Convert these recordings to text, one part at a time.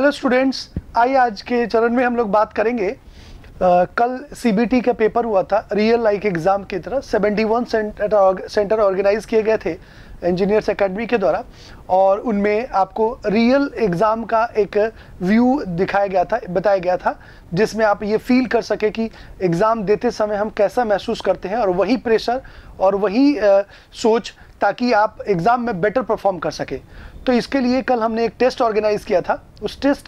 Hello students, आइए आज के चरण में हम लोग बात करेंगे। कल CBT का पेपर हुआ था, रियल लाइक एग्ज़ाम की तरह 71 सेंटर ऑर्गेनाइज किए गए थे इंजीनियर्स एकेडमी के द्वारा, और उनमें आपको रियल एग्ज़ाम का एक व्यू दिखाया गया था, बताया गया था, जिसमें आप ये फील कर सके कि एग्ज़ाम देते समय हम कैसा महसूस करते हैं, और वही प्रेशर और वही सोच, ताकि आप एग्ज़ाम में बेटर परफॉर्म कर सके। तो इसके लिए कल हमने एक टेस्ट ऑर्गेनाइज किया था। उस टेस्ट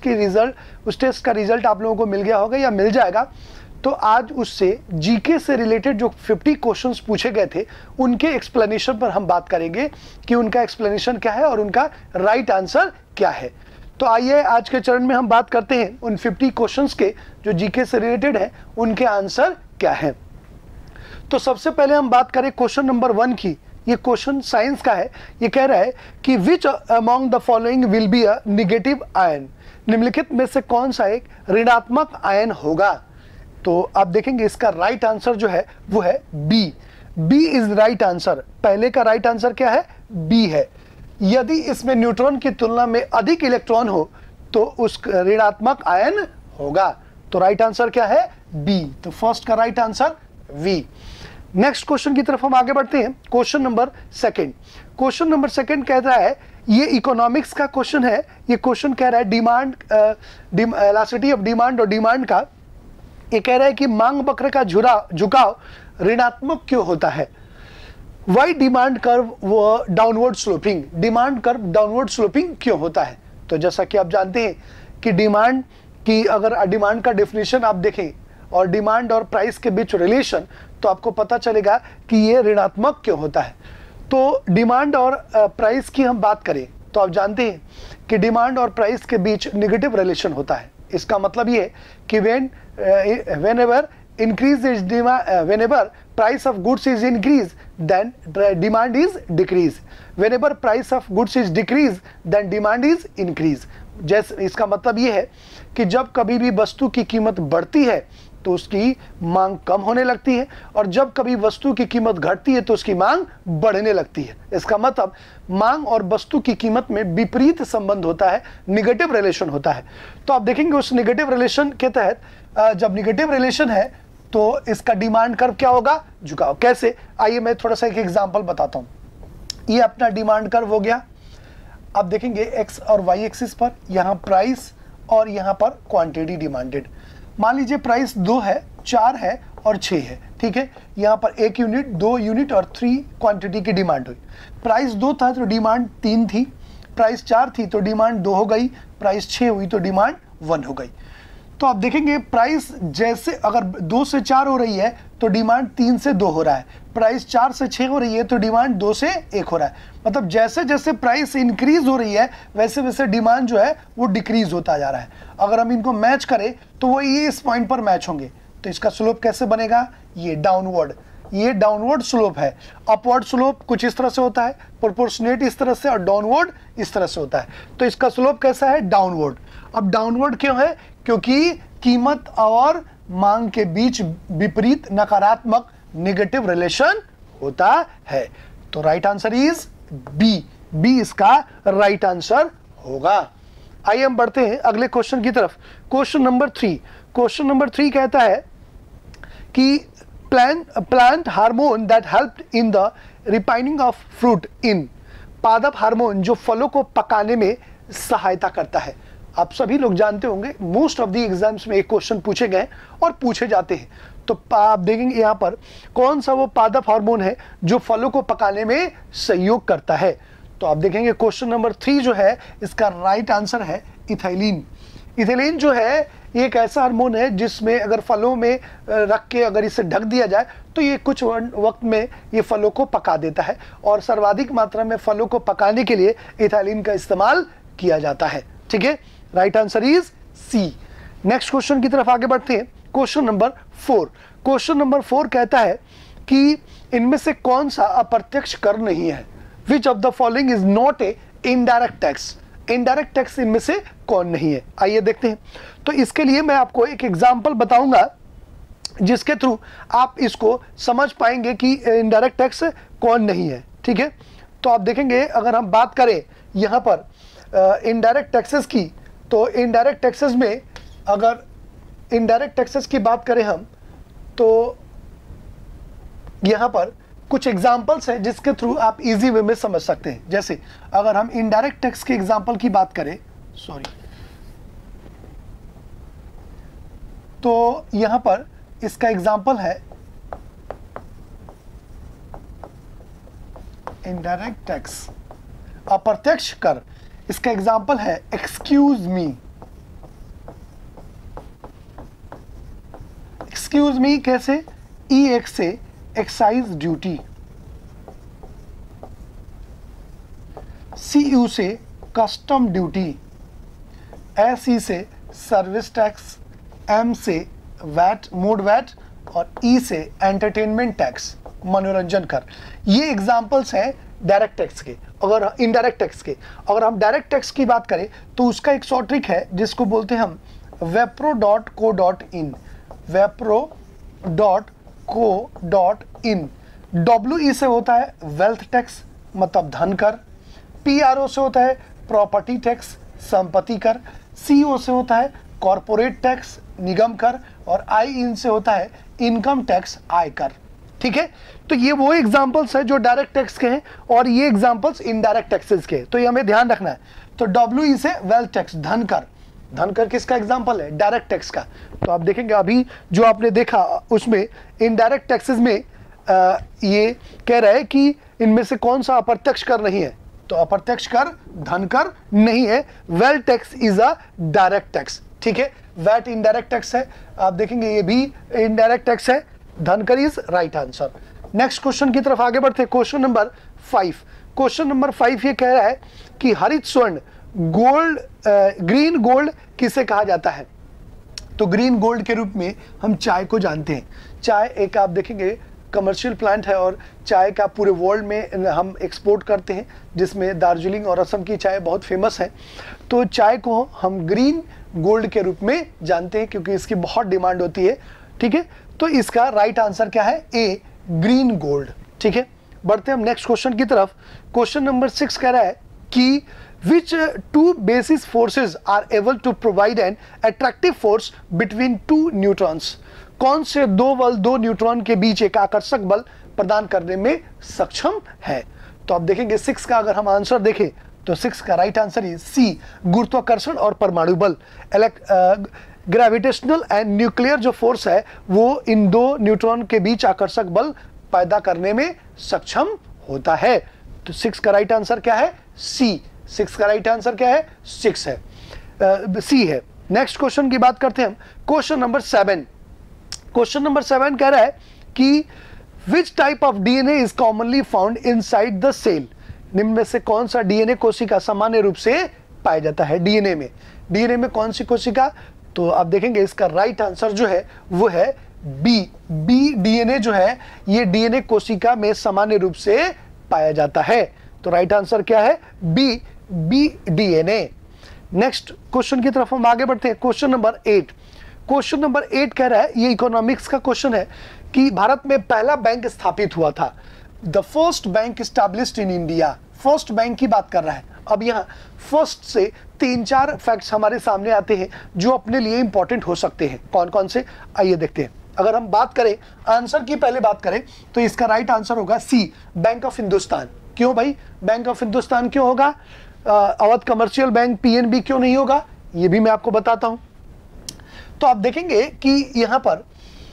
का रिज़ल्ट आप लोगों को मिल गया होगा या मिल जाएगा। तो आज उससे जीके से रिलेटेड जो 50 क्वेश्चंस पूछे गए थे, उनके एक्सप्लेनेशन पर हम बात करेंगे कि उनका एक्सप्लेनेशन क्या है और उनका राइट आंसर क्या है। तो आइए आज के चरण में हम बात करते हैं उन 50 क्वेश्चंस के जो जीके से रिलेटेड हैं, उनके आंसर क्या है। तो सबसे पहले हम बात करें क्वेश्चन नंबर 1 की। ये क्वेश्चन साइंस का है। ये कह रहा है कि which among the following will be a negative ion, निम्नलिखित में से कौन सा एक ऋणात्मक आयन होगा। तो आप देखेंगे इसका राइट आंसर जो है वो है B. B is right answer. पहले का राइट आंसर क्या है? बी है। यदि इसमें न्यूट्रॉन की तुलना में अधिक इलेक्ट्रॉन हो तो उस ऋणात्मक आयन होगा। तो राइट आंसर क्या है? बी। तो फर्स्ट का right answer B. Next question की तरफ हम आगे बढ़ते हैं। Question number 2। क्वेश्चन नंबर 2 कहता है, ये इकोनॉमिक्स का क्वेश्चन है। ये क्वेश्चन कह रहा है डिमांड, इलास्टिसिटी ऑफ डिमांड और डिमांड का। ये कह रहा है कि मांग वक्र का झुकाव ऋणात्मक क्यों होता है। वाई डिमांड कर्व वो downward sloping, demand curve downward sloping क्यों होता है। तो जैसा कि आप जानते हैं कि डिमांड की, अगर डिमांड का डेफिनेशन आप देखें और डिमांड और प्राइस के बीच रिलेशन, तो आपको पता चलेगा कि ये ऋणात्मक क्यों होता है। तो डिमांड और प्राइस की हम बात करें तो आप जानते हैं कि डिमांड और प्राइस के बीच नेगेटिव रिलेशन होता है। इसका मतलब ये है कि whenever price of goods is increase, then demand is decrease. Whenever price of goods is decrease, then demand is increase. जैसे इसका मतलब ये है कि जब कभी भी वस्तु की कीमत बढ़ती है तो उसकी मांग कम होने लगती है, और जब कभी वस्तु की कीमत घटती है तो उसकी मांग बढ़ने लगती है। इसका मतलब मांग और वस्तु की कीमत में विपरीत संबंध होता है, निगेटिव रिलेशन होता है। तो आप देखेंगे उस निगेटिव रिलेशन के तहत, जब निगेटिव रिलेशन है तो इसका डिमांड कर्व क्या होगा? झुकाव। कैसे? आइए मैं थोड़ा सा एक एग्जाम्पल बताता हूँ। ये अपना डिमांड कर्व हो गया। आप देखेंगे एक्स और वाई एक्सिस पर यहाँ प्राइस और यहाँ पर क्वांटिटी डिमांडेड। मान लीजिए प्राइस 2 है, 4 है और 6 है, ठीक है। यहाँ पर 1 यूनिट, 2 यूनिट और 3 क्वांटिटी की डिमांड हुई। प्राइस 2 था तो डिमांड 3 थी, प्राइस 4 थी तो डिमांड 2 हो गई, प्राइस 6 हुई तो डिमांड 1 हो गई। तो आप देखेंगे प्राइस जैसे अगर 2 से 4 हो रही है तो डिमांड 3 से 2 हो रहा है, प्राइस 4 से 6 हो रही है तो डिमांड 2 से 1 हो रहा है। मतलब जैसे जैसे प्राइस इंक्रीज हो रही है वैसे वैसे डिमांड जो है वो डिक्रीज होता जा रहा है। अगर हम इनको मैच करें तो वो ये इस पॉइंट पर मैच होंगे। तो इसका स्लोप कैसे बनेगा? ये डाउनवर्ड, ये डाउनवर्ड स्लोप है। अपवर्ड स्लोप कुछ इस तरह से होता है, प्रोपोर्शनेट इस तरह से, और डाउनवर्ड इस तरह से होता है। तो इसका स्लोप कैसा है? डाउनवर्ड। अब डाउनवर्ड क्यों है? क्योंकि कीमत और मांग के बीच विपरीत नकारात्मक नेगेटिव रिलेशन होता है। तो right answer is B. B इसका राइट आंसर होगा। आइए हम बढ़ते हैं अगले क्वेश्चन की तरफ। Question number 3। क्वेश्चन नंबर 3 कहता है कि plant hormone that help in the ripening of fruit in, पादप हार्मोन जो फलों को पकाने में सहायता करता है। आप सभी लोग जानते होंगे, मोस्ट ऑफ द एग्जाम्स में एक क्वेश्चन पूछे गए और पूछे जाते हैं। तो आप देखेंगे यहाँ पर कौन सा वो पादप हार्मोन है जो फलों को पकाने में सहयोग करता है। तो आप देखेंगे क्वेश्चन नंबर 3 जो है इसका राइट आंसर है इथाइलिन। इथाइलिन जो है ये एक ऐसा हार्मोन है जिसमें अगर फलों में रख के अगर इसे ढक दिया जाए तो ये कुछ वक्त में ये फलों को पका देता है, और सर्वाधिक मात्रा में फलों को पकाने के लिए इथाइलिन का इस्तेमाल किया जाता है। ठीक है, right answer is C. Next question की तरफ आगे बढ़ते हैं। Question number 4। क्वेश्चन नंबर 4 कहता है कि इनमें से कौन सा अप्रत्यक्ष कर नहीं है। Which of the following is not a indirect tax. Indirect tax इनमें से कौन नहीं है, आइए देखते हैं। तो इसके लिए मैं आपको एक एग्जाम्पल बताऊंगा जिसके थ्रू आप इसको समझ पाएंगे कि इनडायरेक्ट टैक्स कौन नहीं है। ठीक है, तो आप देखेंगे अगर हम बात करें यहाँ पर इनडायरेक्ट टैक्सेस की, तो इनडायरेक्ट टैक्सेस में अगर इनडायरेक्ट टैक्सेस की बात करें हम, तो यहाँ पर कुछ एग्जाम्पल्स हैं जिसके थ्रू आप इजी वे में समझ सकते हैं। जैसे अगर हम इनडायरेक्ट टैक्स के एग्जाम्पल की बात करें, तो यहाँ पर इसका एग्जाम्पल है इनडायरेक्ट टैक्स, अप्रत्यक्ष कर। इसका एग्जाम्पल है एक्सक्यूज मी। एक्सक्यूज मी कैसे? EX से एक्साइज ड्यूटी, CU से कस्टम ड्यूटी, SE से सर्विस टैक्स, M से वैट, मूड वैट, और E से एंटरटेनमेंट टैक्स, मनोरंजन कर। ये एग्जाम्पल्स हैं डायरेक्ट टैक्स के। अगर इनडायरेक्ट टैक्स के, अगर हम डायरेक्ट टैक्स की बात करें तो उसका एक शॉर्ट ट्रिक है जिसको बोलते हैं हम wepro.co.in, wepro.co.in। WE से होता है वेल्थ टैक्स, मतलब धन कर। PRO से होता है प्रॉपर्टी टैक्स, संपत्ति कर। CO से होता है कॉरपोरेट टैक्स, निगम कर। और IN से होता है इनकम टैक्स, आयकर। ठीक है, तो ये वो एग्जांपल्स है जो डायरेक्ट टैक्स के हैं और ये एग्जांपल्स इनडायरेक्ट टैक्सेस के, तो ये हमें ध्यान रखना है। तो WE से वेल्थ टैक्स, धन कर। धन कर किसका एग्जांपल है? डायरेक्ट टैक्स का। तो आप देखेंगे अभी जो आपने देखा उसमें इनडायरेक्ट टैक्सेस में ये कह रहा है कि इनमें से कौन सा अप्रत्यक्ष कर नहीं है, तो अप्रत्यक्ष कर धन कर नहीं है। Wealth tax is a direct tax. ठीक है, वैट इनडायरेक्ट टैक्स है, आप देखेंगे ये भी इनडायरेक्ट टैक्स है। धनकर is right answer. Next question की तरफ आगे बढ़ते हैं। Question number 5। क्वेश्चन नंबर 5 ये कह रहा है कि हरित स्वर्ण गोल्ड, ग्रीन गोल्ड किसे कहा जाता है? तो ग्रीन गोल्ड के रूप में हम चाय को जानते हैं। चाय एक आप देखेंगे कमर्शियल प्लांट है और चाय का पूरे वर्ल्ड में हम एक्सपोर्ट करते हैं, जिसमें दार्जिलिंग और असम की चाय बहुत फेमस है। तो चाय को हम ग्रीन गोल्ड के रूप में जानते हैं क्योंकि इसकी बहुत डिमांड होती है। ठीक है, तो इसका राइट आंसर क्या है? A, green gold. ठीक है, बढ़ते हैं हम नेक्स्ट क्वेश्चन की तरफ। क्वेश्चन नंबर 6 कह रहा है कि which two basis forces are able to provide an attractive force between two neutrons? कौन से दो बल दो न्यूट्रॉन के बीच एक आकर्षक बल प्रदान करने में सक्षम है? तो आप देखेंगे 6 का अगर हम आंसर देखें तो 6 का राइट आंसर है सी, गुरुत्वाकर्षण और परमाणु बल। ग्रेविटेशनल एंड न्यूक्लियर जो फोर्स है वो इन दो न्यूट्रॉन के बीच आकर्षक बल पैदा करने में सक्षम होता है। तो 6 का राइट आंसर क्या है? सी। 6 का राइट आंसर क्या है? 6 है, सी है। नेक्स्ट क्वेश्चन की बात करते हैं हम। Question number 7। क्वेश्चन नंबर 7 कह रहा है कि which type of DNA is commonly found inside the cell? निम्न में से कौन सा डीएनए कोशिका सामान्य रूप से पाया जाता है? डीएनए में, डीएनए में कौन सी कोशिका? तो आप देखेंगे इसका राइट आंसर जो है वो है बी। बी डीएनए जो है ये डीएनए कोशिका में सामान्य रूप से पाया जाता है। तो राइट आंसर क्या है? B, B DNA. Next question की तरफ हम आगे बढ़ते हैं। Question number 8। क्वेश्चन नंबर 8 कह रहा है, ये इकोनॉमिक्स का क्वेश्चन है कि भारत में पहला बैंक स्थापित हुआ था। The first bank established in India. First bank की बात कर रहा है। अब यहाँ फर्स्ट से 3-4 फैक्ट्स हमारे सामने आते हैं जो अपने लिए इंपॉर्टेंट हो सकते हैं। कौन कौन से, आइए देखते हैं। अगर हम बात करें आंसर की, पहले बात करें तो इसका राइट आंसर होगा सी, बैंक ऑफ हिंदुस्तान। क्यों भाई बैंक ऑफ हिंदुस्तान क्यों होगा? अवध कमर्शियल बैंक पीएनबी क्यों नहीं होगा? ये भी मैं आपको बताता हूं। तो आप देखेंगे कि यहां पर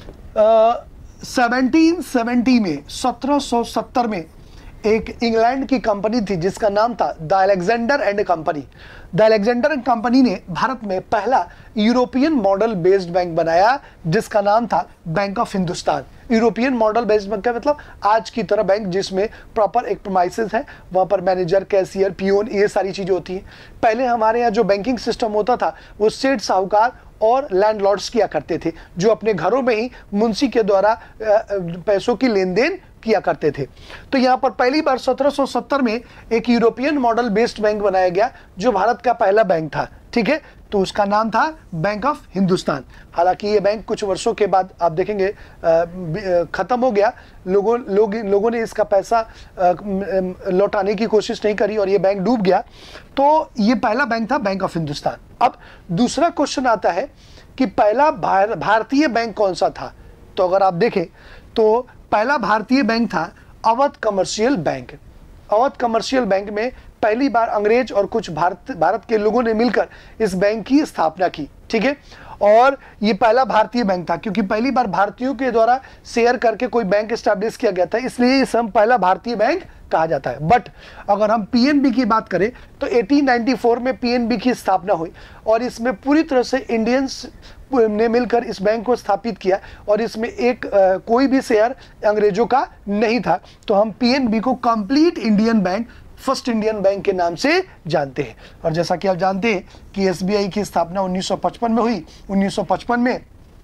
1770 में 1770 में एक इंग्लैंड की कंपनी थी जिसका नाम था the Alexander and company. The Alexander and company ने भारत में पहला यूरोपियन मॉडल बेस्ड बैंक बनाया जिसका नाम था bank of Hindustan. European model based bank का मतलब आज की तरह बैंक जिसमें प्रॉपर एक प्रीमाइसेस है, वहाँ पर मैनेजर, कैशियर, पियोन, ये सारी चीज़ें होती हैं। पहले हमारे यहाँ जो बैंकिंग सिस्टम होता था वो सेठ, साहूकार और लैंडलॉर्ड्स किया करते थे जो अपने घरों में ही मुंशी के द्वारा पैसों की लेन देन किया करते थे। तो यहाँ पर पहली बार 1770 में एक यूरोपियन मॉडल बेस्ड बैंक बनाया गया जो भारत का पहला बैंक था ठीक है, तो उसका नाम था बैंक ऑफ हिंदुस्तान। हालांकि ये बैंक कुछ वर्षों के बाद आप देखेंगे खत्म हो गया, लोगों ने इसका पैसा लौटाने की कोशिश नहीं करी और ये बैंक डूब गया। तो ये पहला बैंक था बैंक ऑफ हिंदुस्तान। अब दूसरा क्वेश्चन आता है कि पहला भारतीय बैंक कौन सा था। तो अगर आप देखें तो पहला भारतीय बैंक था Awadh commercial bank. Awadh commercial bank में पहली बार अंग्रेज और कुछ भारत के लोगों ने मिलकर इस बैंक की स्थापना की, ठीक है। और ये पहला भारतीय बैंक था क्योंकि पहली बार भारतीयों के द्वारा शेयर करके कोई बैंक एस्टैब्लिश किया गया था, इसलिए इसे हम पहला भारतीय बैंक कहा जाता है। बट अगर हम पीएनबी की बात करें तो 1894 में पीएनबी की स्थापना हुई और इसमें पूरी तरह से इंडियंस ने मिलकर इस बैंक को स्थापित किया और इसमें कोई भी शेयर अंग्रेजों का नहीं था। तो हम पीएनबी को complete Indian bank, first Indian bank के नाम से जानते हैं। और जैसा कि आप जानते हैं कि एसबीआई की स्थापना 1955 में हुई। 1955 में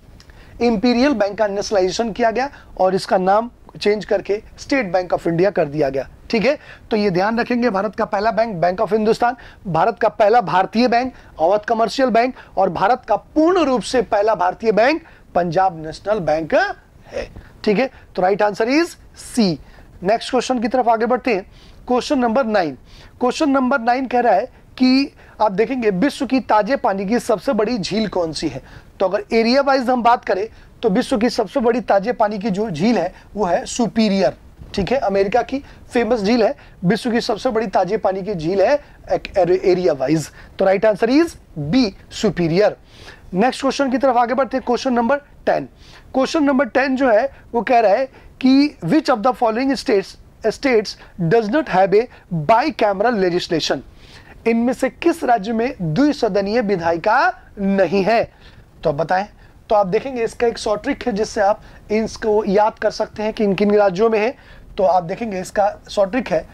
इंपीरियल बैंक का नेशनलाइजेशन किया गया और इसका नाम चेंज करके स्टेट बैंक ऑफ इंडिया कर दिया गया, ठीक है। तो ये ध्यान रखेंगे, भारत का पहला बैंक बैंक ऑफ हिंदुस्तान, भारत का पहला भारतीय बैंक अवध कमर्शियल बैंक और भारत का पूर्ण रूप से पहला भारतीय बैंक पंजाब नेशनल बैंक है, ठीक है। तो right answer is C. Next question की तरफ आगे बढ़ते हैं। Question number 9। क्वेश्चन नंबर 9 कह रहा है कि आप देखेंगे विश्व की ताजे पानी की सबसे बड़ी झील कौन सी है। तो अगर एरिया वाइज हम बात करें तो विश्व की सबसे बड़ी ताजे पानी की जो झील है वो है सुपीरियर, ठीक है। अमेरिका की फेमस झील है, विश्व की सबसे बड़ी ताजे पानी की झील है एरिया वाइज। तो right answer is B, Superior. Next question की तरफ आगे बढ़ते हैं। Question number 10। क्वेश्चन नंबर 10 जो है वो कह रहा है कि which of the following states does not have a bicameral legislation. इनमें से किस राज्य में द्विसदनीय विधायिका नहीं है। तो बताएं। तो आप देखेंगे इसका एक शॉर्ट ट्रिक है जिससे आप इसको याद कर सकते हैं कि इन किन राज्यों में है। तो आप देखेंगे इसका शॉर्ट ट्रिक है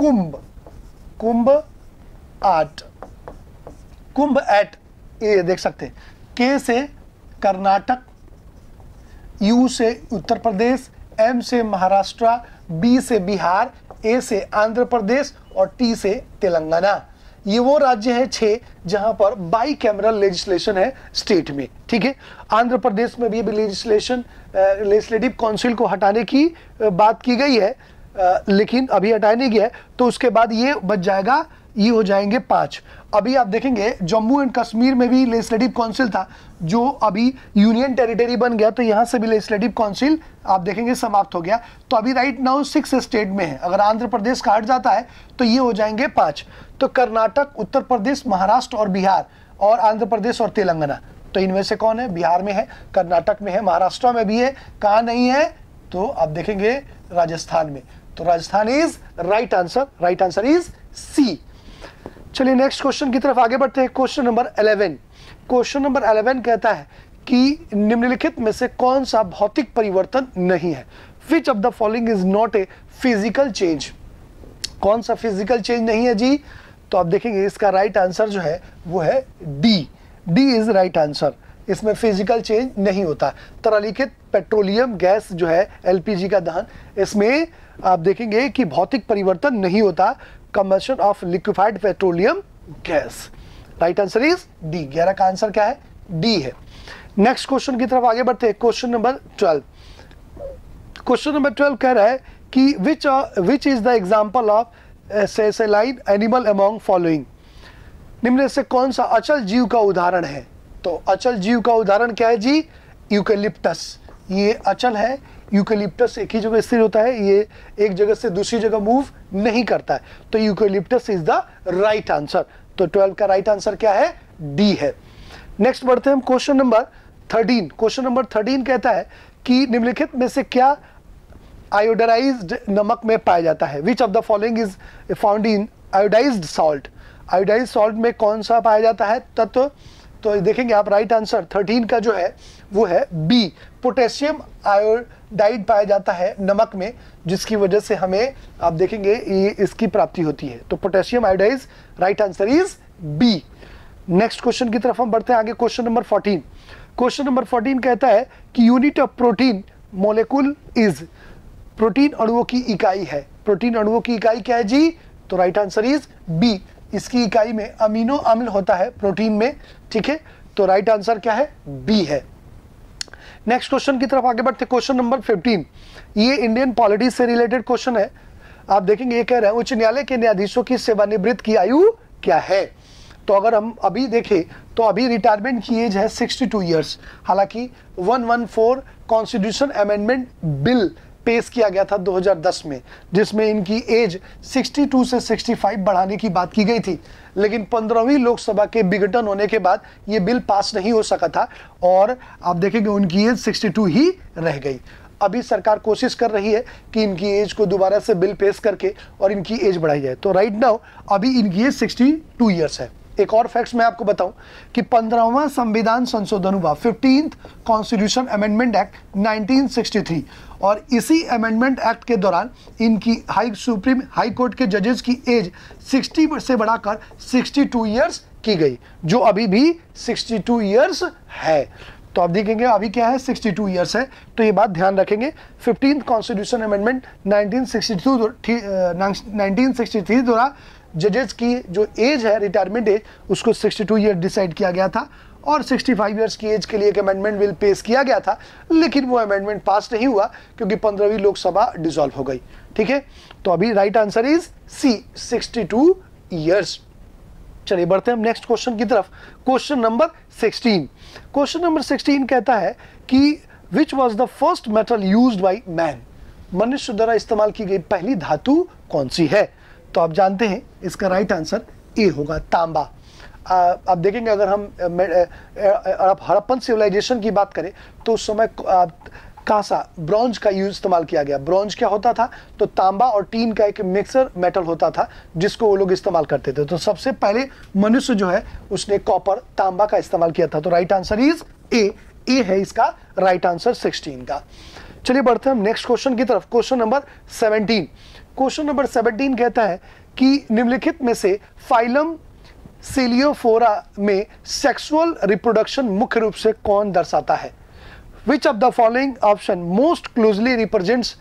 कुंभ एट, ये देख सकते हैं। के से कर्नाटक, यू से उत्तर प्रदेश, एम से महाराष्ट्र, बी से बिहार, ए से आंध्र प्रदेश और टी से तेलंगाना। ये वो राज्य है 6 जहां पर बाई कैमरल लेजिस्लेशन है स्टेट में, ठीक है। आंध्र प्रदेश में भी लेजिस्लेटिव काउंसिल को हटाने की बात की गई है, लेकिन अभी हटाया नहीं गया है। तो उसके बाद ये बच जाएगा, ये हो जाएंगे 5। अभी आप देखेंगे जम्मू एंड कश्मीर में भी लेजिस्लेटिव काउंसिल था जो अभी यूनियन टेरिटरी बन गया, तो यहाँ से भी लेजिस्लेटिव काउंसिल आप देखेंगे समाप्त हो गया। तो अभी राइट नाउ 6 स्टेट में है। अगर आंध्र प्रदेश का हट जाता है तो ये हो जाएंगे 5। तो कर्नाटक, उत्तर प्रदेश, महाराष्ट्र और बिहार और आंध्र प्रदेश और तेलंगाना। तो इनमें से कौन है? बिहार में है, कर्नाटक में है, महाराष्ट्र में भी है, कहाँ नहीं है? तो आप देखेंगे राजस्थान में। तो Rajasthan is right answer. Right answer is C. चलिए नेक्स्ट क्वेश्चन की तरफ आगे बढ़ते हैं। Question number 11। क्वेश्चन नंबर 11 कहता है कि निम्नलिखित में से कौन सा भौतिक परिवर्तन नहीं है। Which of the following is not a physical change. कौन सा फिजिकल चेंज नहीं है जी? तो आप देखेंगे इसका राइट आंसर जो है वो है D. D is right answer. इसमें फिजिकल चेंज नहीं होता। तरलीकृत पेट्रोलियम गैस जो है एलपीजी का दहन, इसमें आप देखेंगे कि भौतिक परिवर्तन नहीं होता। Combustion of liquefied petroleum gas. Right answer is D. 11 का आंसर क्या है? डी है। नेक्स्ट क्वेश्चन की तरफ आगे बढ़ते हैं। Question number 12। क्वेश्चन नंबर 12 कह रहा है कि which is the example of sessile animal among following. निम्न से कौन सा अचल जीव का उदाहरण है? तो अचल जीव का उदाहरण क्या है जी? यूकेलिप्टस। ये अचल है। यूकेलिप्टस एक ही जगह स्थिर होता है, ये एक जगह से दूसरी जगह मूव नहीं करता है। तो eucalyptus is the right answer. तो 12 का राइट आंसर क्या है? डी है। नेक्स्ट बढ़ते हैं हम क्वेश्चन नंबर 13। क्वेश्चन नंबर 13 कहता है कि निम्नलिखित में से क्या आयोडाइज्ड नमक में पाया जाता है। Which of the following is found in iodized salt. Iodized salt में कौन सा पाया जाता है तत्व? तो देखेंगे आप राइट आंसर 13 का जो है वो है बी। पोटेशियम आयोडाइड पाया जाता है नमक में, जिसकी वजह से हमें आप देखेंगे ये इसकी प्राप्ति होती है। तो potassium iodide right answer is B. Next question की तरफ हम बढ़ते हैं आगे। Question number 14। क्वेश्चन नंबर 14 कहता है कि unit of protein molecule is. Protein अणुओं की इकाई है। प्रोटीन अणुओं की इकाई क्या है जी? तो राइट आंसर इज बी, इसकी इकाई में अमीनो अम्ल होता है प्रोटीन में, ठीक है। तो राइट आंसर क्या है, बी है। नेक्स्ट क्वेश्चन की तरफ आगे बढ़ते, क्वेश्चन नंबर 15। ये इंडियन पॉलिटी से रिलेटेड क्वेश्चन है। आप देखेंगे ये कह रहे हैं उच्च न्यायालय के न्यायाधीशों की सेवानिवृत्त की आयु क्या है। तो अगर हम अभी देखें तो अभी रिटायरमेंट की एज है 62 ईयर्स। हालांकि 114 कॉन्स्टिट्यूशन अमेंडमेंट बिल पेश किया गया था 2010 में, जिसमें इनकी एज 62 से 65 बढ़ाने की बात की गई थी, लेकिन 15वीं लोकसभा के विघटन होने के बाद ये बिल पास नहीं हो सका था और आप देखेंगे उनकी एज 62 ही रह गई। अभी सरकार कोशिश कर रही है कि इनकी एज को दोबारा से बिल पेश करके और इनकी एज बढ़ाई जाए। तो राइट नाउ अभी इनकी एज 62 ईयर्स है। एक और फैक्ट्स मैं आपको बताऊं कि 15वां संविधान संशोधन हुआ, 15th कॉन्स्टिट्यूशन अमेंडमेंट एक्ट 1963, और इसी अमेंडमेंट एक्ट के दौरान इनकी सुप्रीम हाई कोर्ट के जजेस की एज 60 से बढ़ाकर 62 ईयर्स की गई, जो अभी भी 62 ईयर्स है। तो आप देखेंगे अभी क्या है, 62 ईयर्स है। तो ये बात ध्यान रखेंगे। 15th कॉन्स्टिट्यूशन अमेंडमेंट 1963 द्वारा जजेस की जो एज है, रिटायरमेंट एज, उसको 62 ईयर डिसाइड किया गया था और 65 ईयर्स की एज के लिए एक अमेंडमेंट बिल पेश किया गया था, लेकिन वो अमेंडमेंट पास नहीं हुआ क्योंकि 15वीं लोकसभा डिसॉल्व हो गई, ठीक है। तो अभी right answer is C, 62 years. चलिए बढ़ते हैं हम नेक्स्ट क्वेश्चन की तरफ। Question number 16। क्वेश्चन नंबर 16 कहता है कि which was the first metal used by man. मनुष्य द्वारा इस्तेमाल की गई पहली धातु कौन सी है। तो आप जानते हैं इसका राइट आंसर ए होगा, तांबा। आप देखेंगे अगर हम हड़प्पन सिविलाइजेशन की बात करें तो उस समय कांसा, ब्रॉन्ज का यूज इस्तेमाल किया गया। ब्रॉन्ज क्या होता था, तो तांबा और टीन का एक मिक्सर मेटल होता था जिसको वो लोग इस्तेमाल करते थे। तो सबसे पहले मनुष्य जो है उसने कॉपर, तांबा का इस्तेमाल किया था। तो राइट आंसर इज ए है इसका राइट आंसर 16 का। चलिए बढ़ते हैं हम नेक्स्ट क्वेश्चन की तरफ। Question number 17। क्वेश्चन नंबर 17 कहता है कि निम्नलिखित में से फाइलम सेलियोफोरा में सेक्सुअल रिप्रोडक्शन मुख्य रूप से कौन दर्शाता है। Which of the following option most closely represents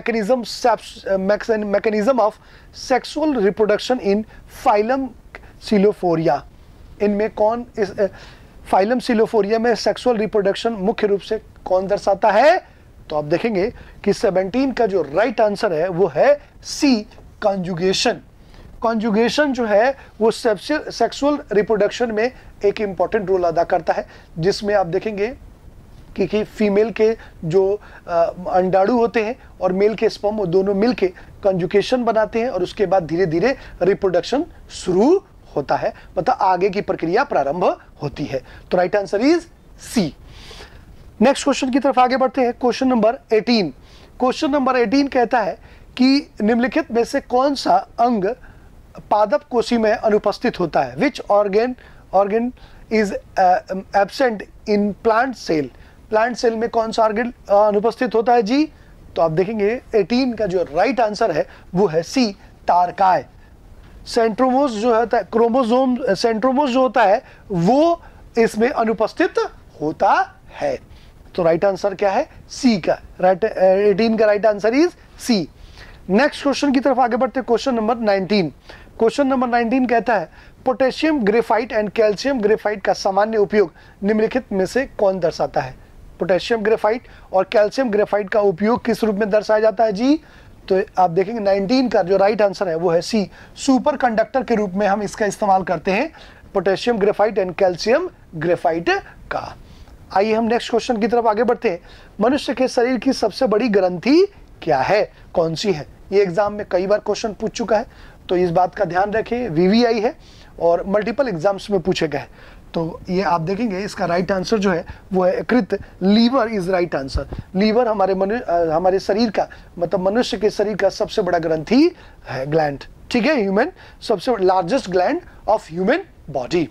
mechanism of sexual reproduction in phylum Coelophoria? इनमें कौन इस फाइलम सिलोफोरिया में सेक्सुअल रिप्रोडक्शन मुख्य रूप से कौन दर्शाता है। तो आप देखेंगे कि 17 का जो राइट आंसर है वो है सी, कंजुगेशन। कंजुगेशन जो है वो सेक्सुअल रिप्रोडक्शन में एक इंपॉर्टेंट रोल अदा करता है, जिसमें आप देखेंगे कि फीमेल के जो अंडाणु होते हैं और मेल के स्पर्म, वो दोनों मिलके कंजुगेशन बनाते हैं और उसके बाद धीरे धीरे रिप्रोडक्शन शुरू होता है, मतलब आगे की प्रक्रिया प्रारंभ होती है। तो right answer is C. Next question की तरफ आगे बढ़ते हैं। Question number 18। क्वेश्चन नंबर 18 कहता है कि निम्नलिखित में से कौन सा अंग पादप कोशी में अनुपस्थित होता है। Which organ is absent in plant cell. Plant cell में कौन सा ऑर्गन अनुपस्थित होता है जी। तो आप देखेंगे 18 का जो राइट आंसर है वो है सी, तारकाय। सेंट्रोमोस जो होता है, क्रोमोसोम सेंट्रोमोस जो होता है वो इसमें अनुपस्थित होता है। तो राइट आंसर क्या है, सी का। राइट 18 का right answer is C. Next question की तरफ आगे बढ़ते हैं। Question number 19। क्वेश्चन नंबर 19 कहता है potassium graphite and calcium graphite का सामान्य उपयोग निम्नलिखित में से कौन दर्शाता है। पोटेशियम ग्रेफाइट और कैल्शियम ग्रेफाइट का उपयोग किस रूप में दर्शाया जाता है जी। तो आप देखेंगे 19 का जो राइट आंसर है वो है सी, सुपर कंडक्टर के रूप में हम इसका इस्तेमाल करते हैं, potassium graphite and calcium graphite का। आइए हम नेक्स्ट क्वेश्चन की तरफ आगे बढ़ते हैं। मनुष्य के शरीर की सबसे बड़ी ग्रंथि क्या है, कौन सी है। ये एग्जाम में कई बार क्वेश्चन पूछ चुका है, तो इस बात का ध्यान रखें, वीवीआई है और मल्टीपल एग्जाम्स में पूछे गए। तो ये आप देखेंगे इसका राइट आंसर जो है वो है यकृत, liver is right answer. Liver हमारे शरीर का, मतलब मनुष्य के शरीर का सबसे बड़ा ग्रंथि है, ग्लैंड, ठीक है, ह्यूमन सबसे largest gland of human body.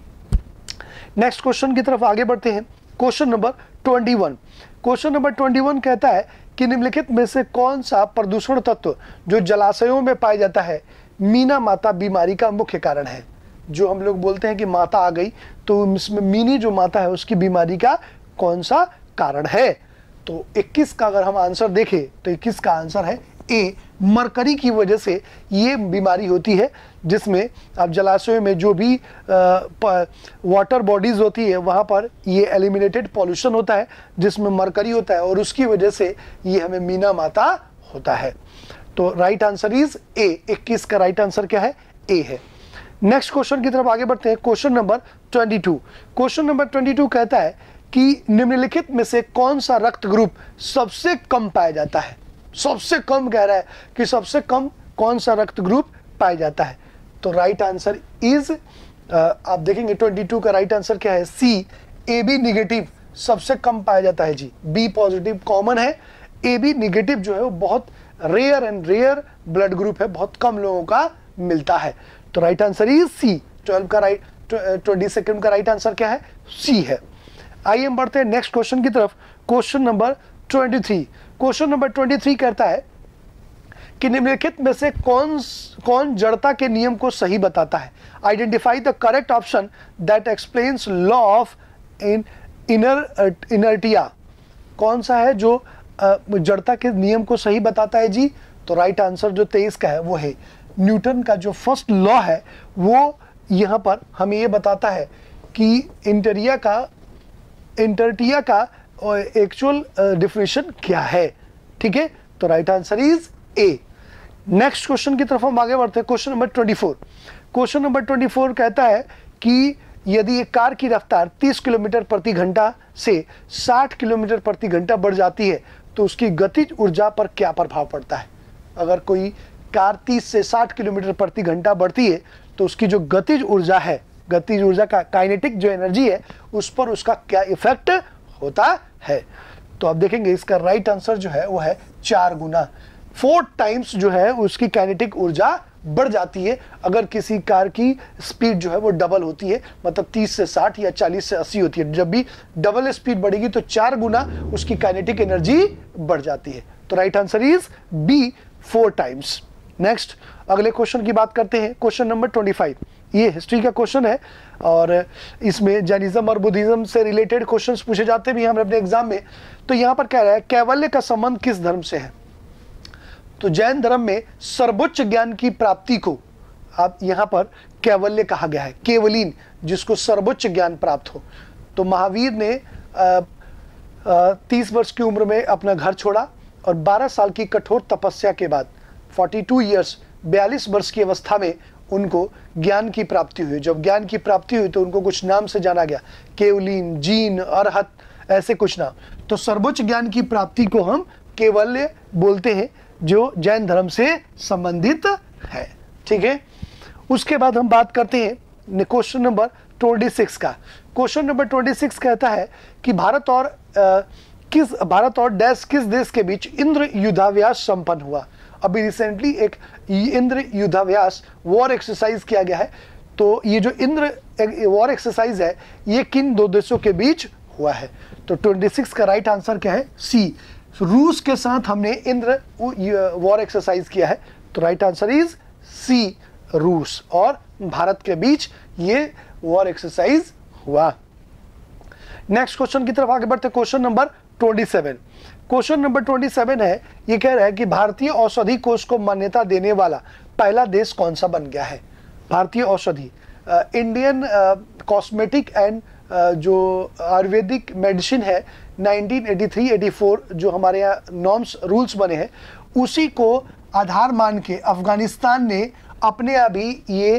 Next question की तरफ आगे बढ़ते हैं। Question number 21। क्वेश्चन नंबर 21 कहता है कि निम्नलिखित में से कौन सा प्रदूषण तत्व जो जलाशयों में पाया जाता है मीना माता बीमारी का मुख्य कारण है। जो हम लोग बोलते हैं कि माता आ गई, तो इसमें मीनी जो माता है उसकी बीमारी का कौन सा कारण है। तो 21 का अगर हम आंसर देखें तो 21 का आंसर है ए, मरकरी की वजह से ये बीमारी होती है, जिसमें अब जलाशयों में जो भी वाटर बॉडीज होती है वहाँ पर ये एलिमिनेटेड पॉल्यूशन होता है जिसमें मरकरी होता है और उसकी वजह से ये हमें मीना माता होता है। तो राइट आंसर इज ए। 21 का राइट आंसर क्या है? ए है। नेक्स्ट क्वेश्चन की तरफ आगे बढ़ते हैं। Question number 22। क्वेश्चन नंबर 22 कहता है कि निम्नलिखित में से कौन सा रक्त ग्रुप सबसे कम पाया जाता है? सबसे कम कह रहा है कि सबसे कम कौन सा रक्त ग्रुप पाया जाता है? तो राइट आंसर इज आप देखेंगे 22 का राइट आंसर क्या है? सी, ए बी निगेटिव सबसे कम पाया जाता है जी। बी पॉजिटिव कॉमन है, ए बी निगेटिव जो है वो बहुत rare and rare blood group है, बहुत कम लोगों का मिलता है। तो राइट आंसर इज सी। 22 का राइट आंसर क्या है? सी है। आइए हम बढ़ते हैं नेक्स्ट क्वेश्चन की तरफ। Question number 23। क्वेश्चन नंबर 23 कहता है कि निम्नलिखित में से कौन जड़ता के नियम को सही बताता है? Identify the correct option that explains law of inertia. कौन सा है जो जड़ता के नियम को सही बताता है जी? तो राइट आंसर जो 23 का है वो है न्यूटन का जो फर्स्ट लॉ है वो यहाँ पर हमें ये बताता है कि इनर्टिया का एक्चुअल डेफिनेशन क्या है। ठीक है, तो right answer is A. Next question की तरफ हम आगे बढ़ते हैं। Question number 24। क्वेश्चन नंबर 24 कहता है कि यदि एक कार की रफ्तार 30 किलोमीटर प्रति घंटा से 60 किलोमीटर प्रति घंटा बढ़ जाती है तो उसकी गतिज ऊर्जा पर क्या प्रभाव पड़ता है? अगर कोई कार 30 से 60 किलोमीटर प्रति घंटा बढ़ती है तो उसकी जो गतिज ऊर्जा है, गतिज ऊर्जा का काइनेटिक जो एनर्जी है उस पर उसका क्या इफेक्ट होता है? तो आप देखेंगे इसका राइट आंसर जो है वो है 4 गुना, 4 टाइम्स जो है उसकी काइनेटिक ऊर्जा बढ़ जाती है अगर किसी कार की स्पीड जो है वो डबल होती है, मतलब 30 से 60 या 40 से 80 होती है। जब भी डबल स्पीड बढ़ेगी तो 4 गुना उसकी काइनेटिक एनर्जी बढ़ जाती है। तो right answer is B, 4 times. Next अगले क्वेश्चन की बात करते हैं। Question number 25। ये हिस्ट्री का क्वेश्चन है और इसमें जैनिज्म और बुद्धिज्म से रिलेटेड क्वेश्चंस पूछे जाते भी हैं हमें अपने एग्जाम में। तो यहाँ पर कह रहा है कैवल्य का संबंध किस धर्म से है? तो जैन धर्म में सर्वोच्च ज्ञान की प्राप्ति को आप यहाँ पर कैवल्य कहा गया है, केवलीन, जिसको सर्वोच्च ज्ञान प्राप्त हो। तो महावीर ने 30 वर्ष की उम्र में अपना घर छोड़ा और 12 साल की कठोर तपस्या के बाद 42 ईयर्स 42 वर्ष की अवस्था में उनको ज्ञान की प्राप्ति हुई। जब ज्ञान की प्राप्ति हुई तो उनको कुछ नाम से जाना गया, केवलीन, जीन, अरहत, ऐसे कुछ नाम। तो सर्वोच्च ज्ञान की प्राप्ति को हम केवल्य बोलते हैं जो जैन धर्म से संबंधित है। ठीक है, उसके बाद हम बात करते हैं क्वेश्चन नंबर 26 का। क्वेश्चन नंबर 26 कहता है कि भारत और डैश किस देश के बीच इंद्र युद्धाभ्यास संपन्न हुआ? अभी रिसेंटली एक इंद्र युद्धाभ्यास वॉर एक्सरसाइज किया गया है। तो ये जो इंद्र वॉर एक्सरसाइज है ये किन 2 देशों के बीच हुआ है? तो 26 का राइट आंसर क्या है? सी, रूस के साथ हमने इंद्र वॉर एक्सरसाइज किया है। तो राइट आंसर इज सी, रूस और भारत के बीच ये वॉर एक्सरसाइज हुआ। नेक्स्ट क्वेश्चन की तरफ आगे बढ़ते। Question number 27। क्वेश्चन नंबर 27 है, ये कह रहा है कि भारतीय औषधि कोष को मान्यता देने वाला पहला देश कौन सा बन गया है? भारतीय औषधि इंडियन कॉस्मेटिक एंड जो आयुर्वेदिक मेडिसिन है 1983-84 जो हमारे यहाँ नॉर्म्स रूल्स बने हैं उसी को आधार मान के अफगानिस्तान ने अपने अभी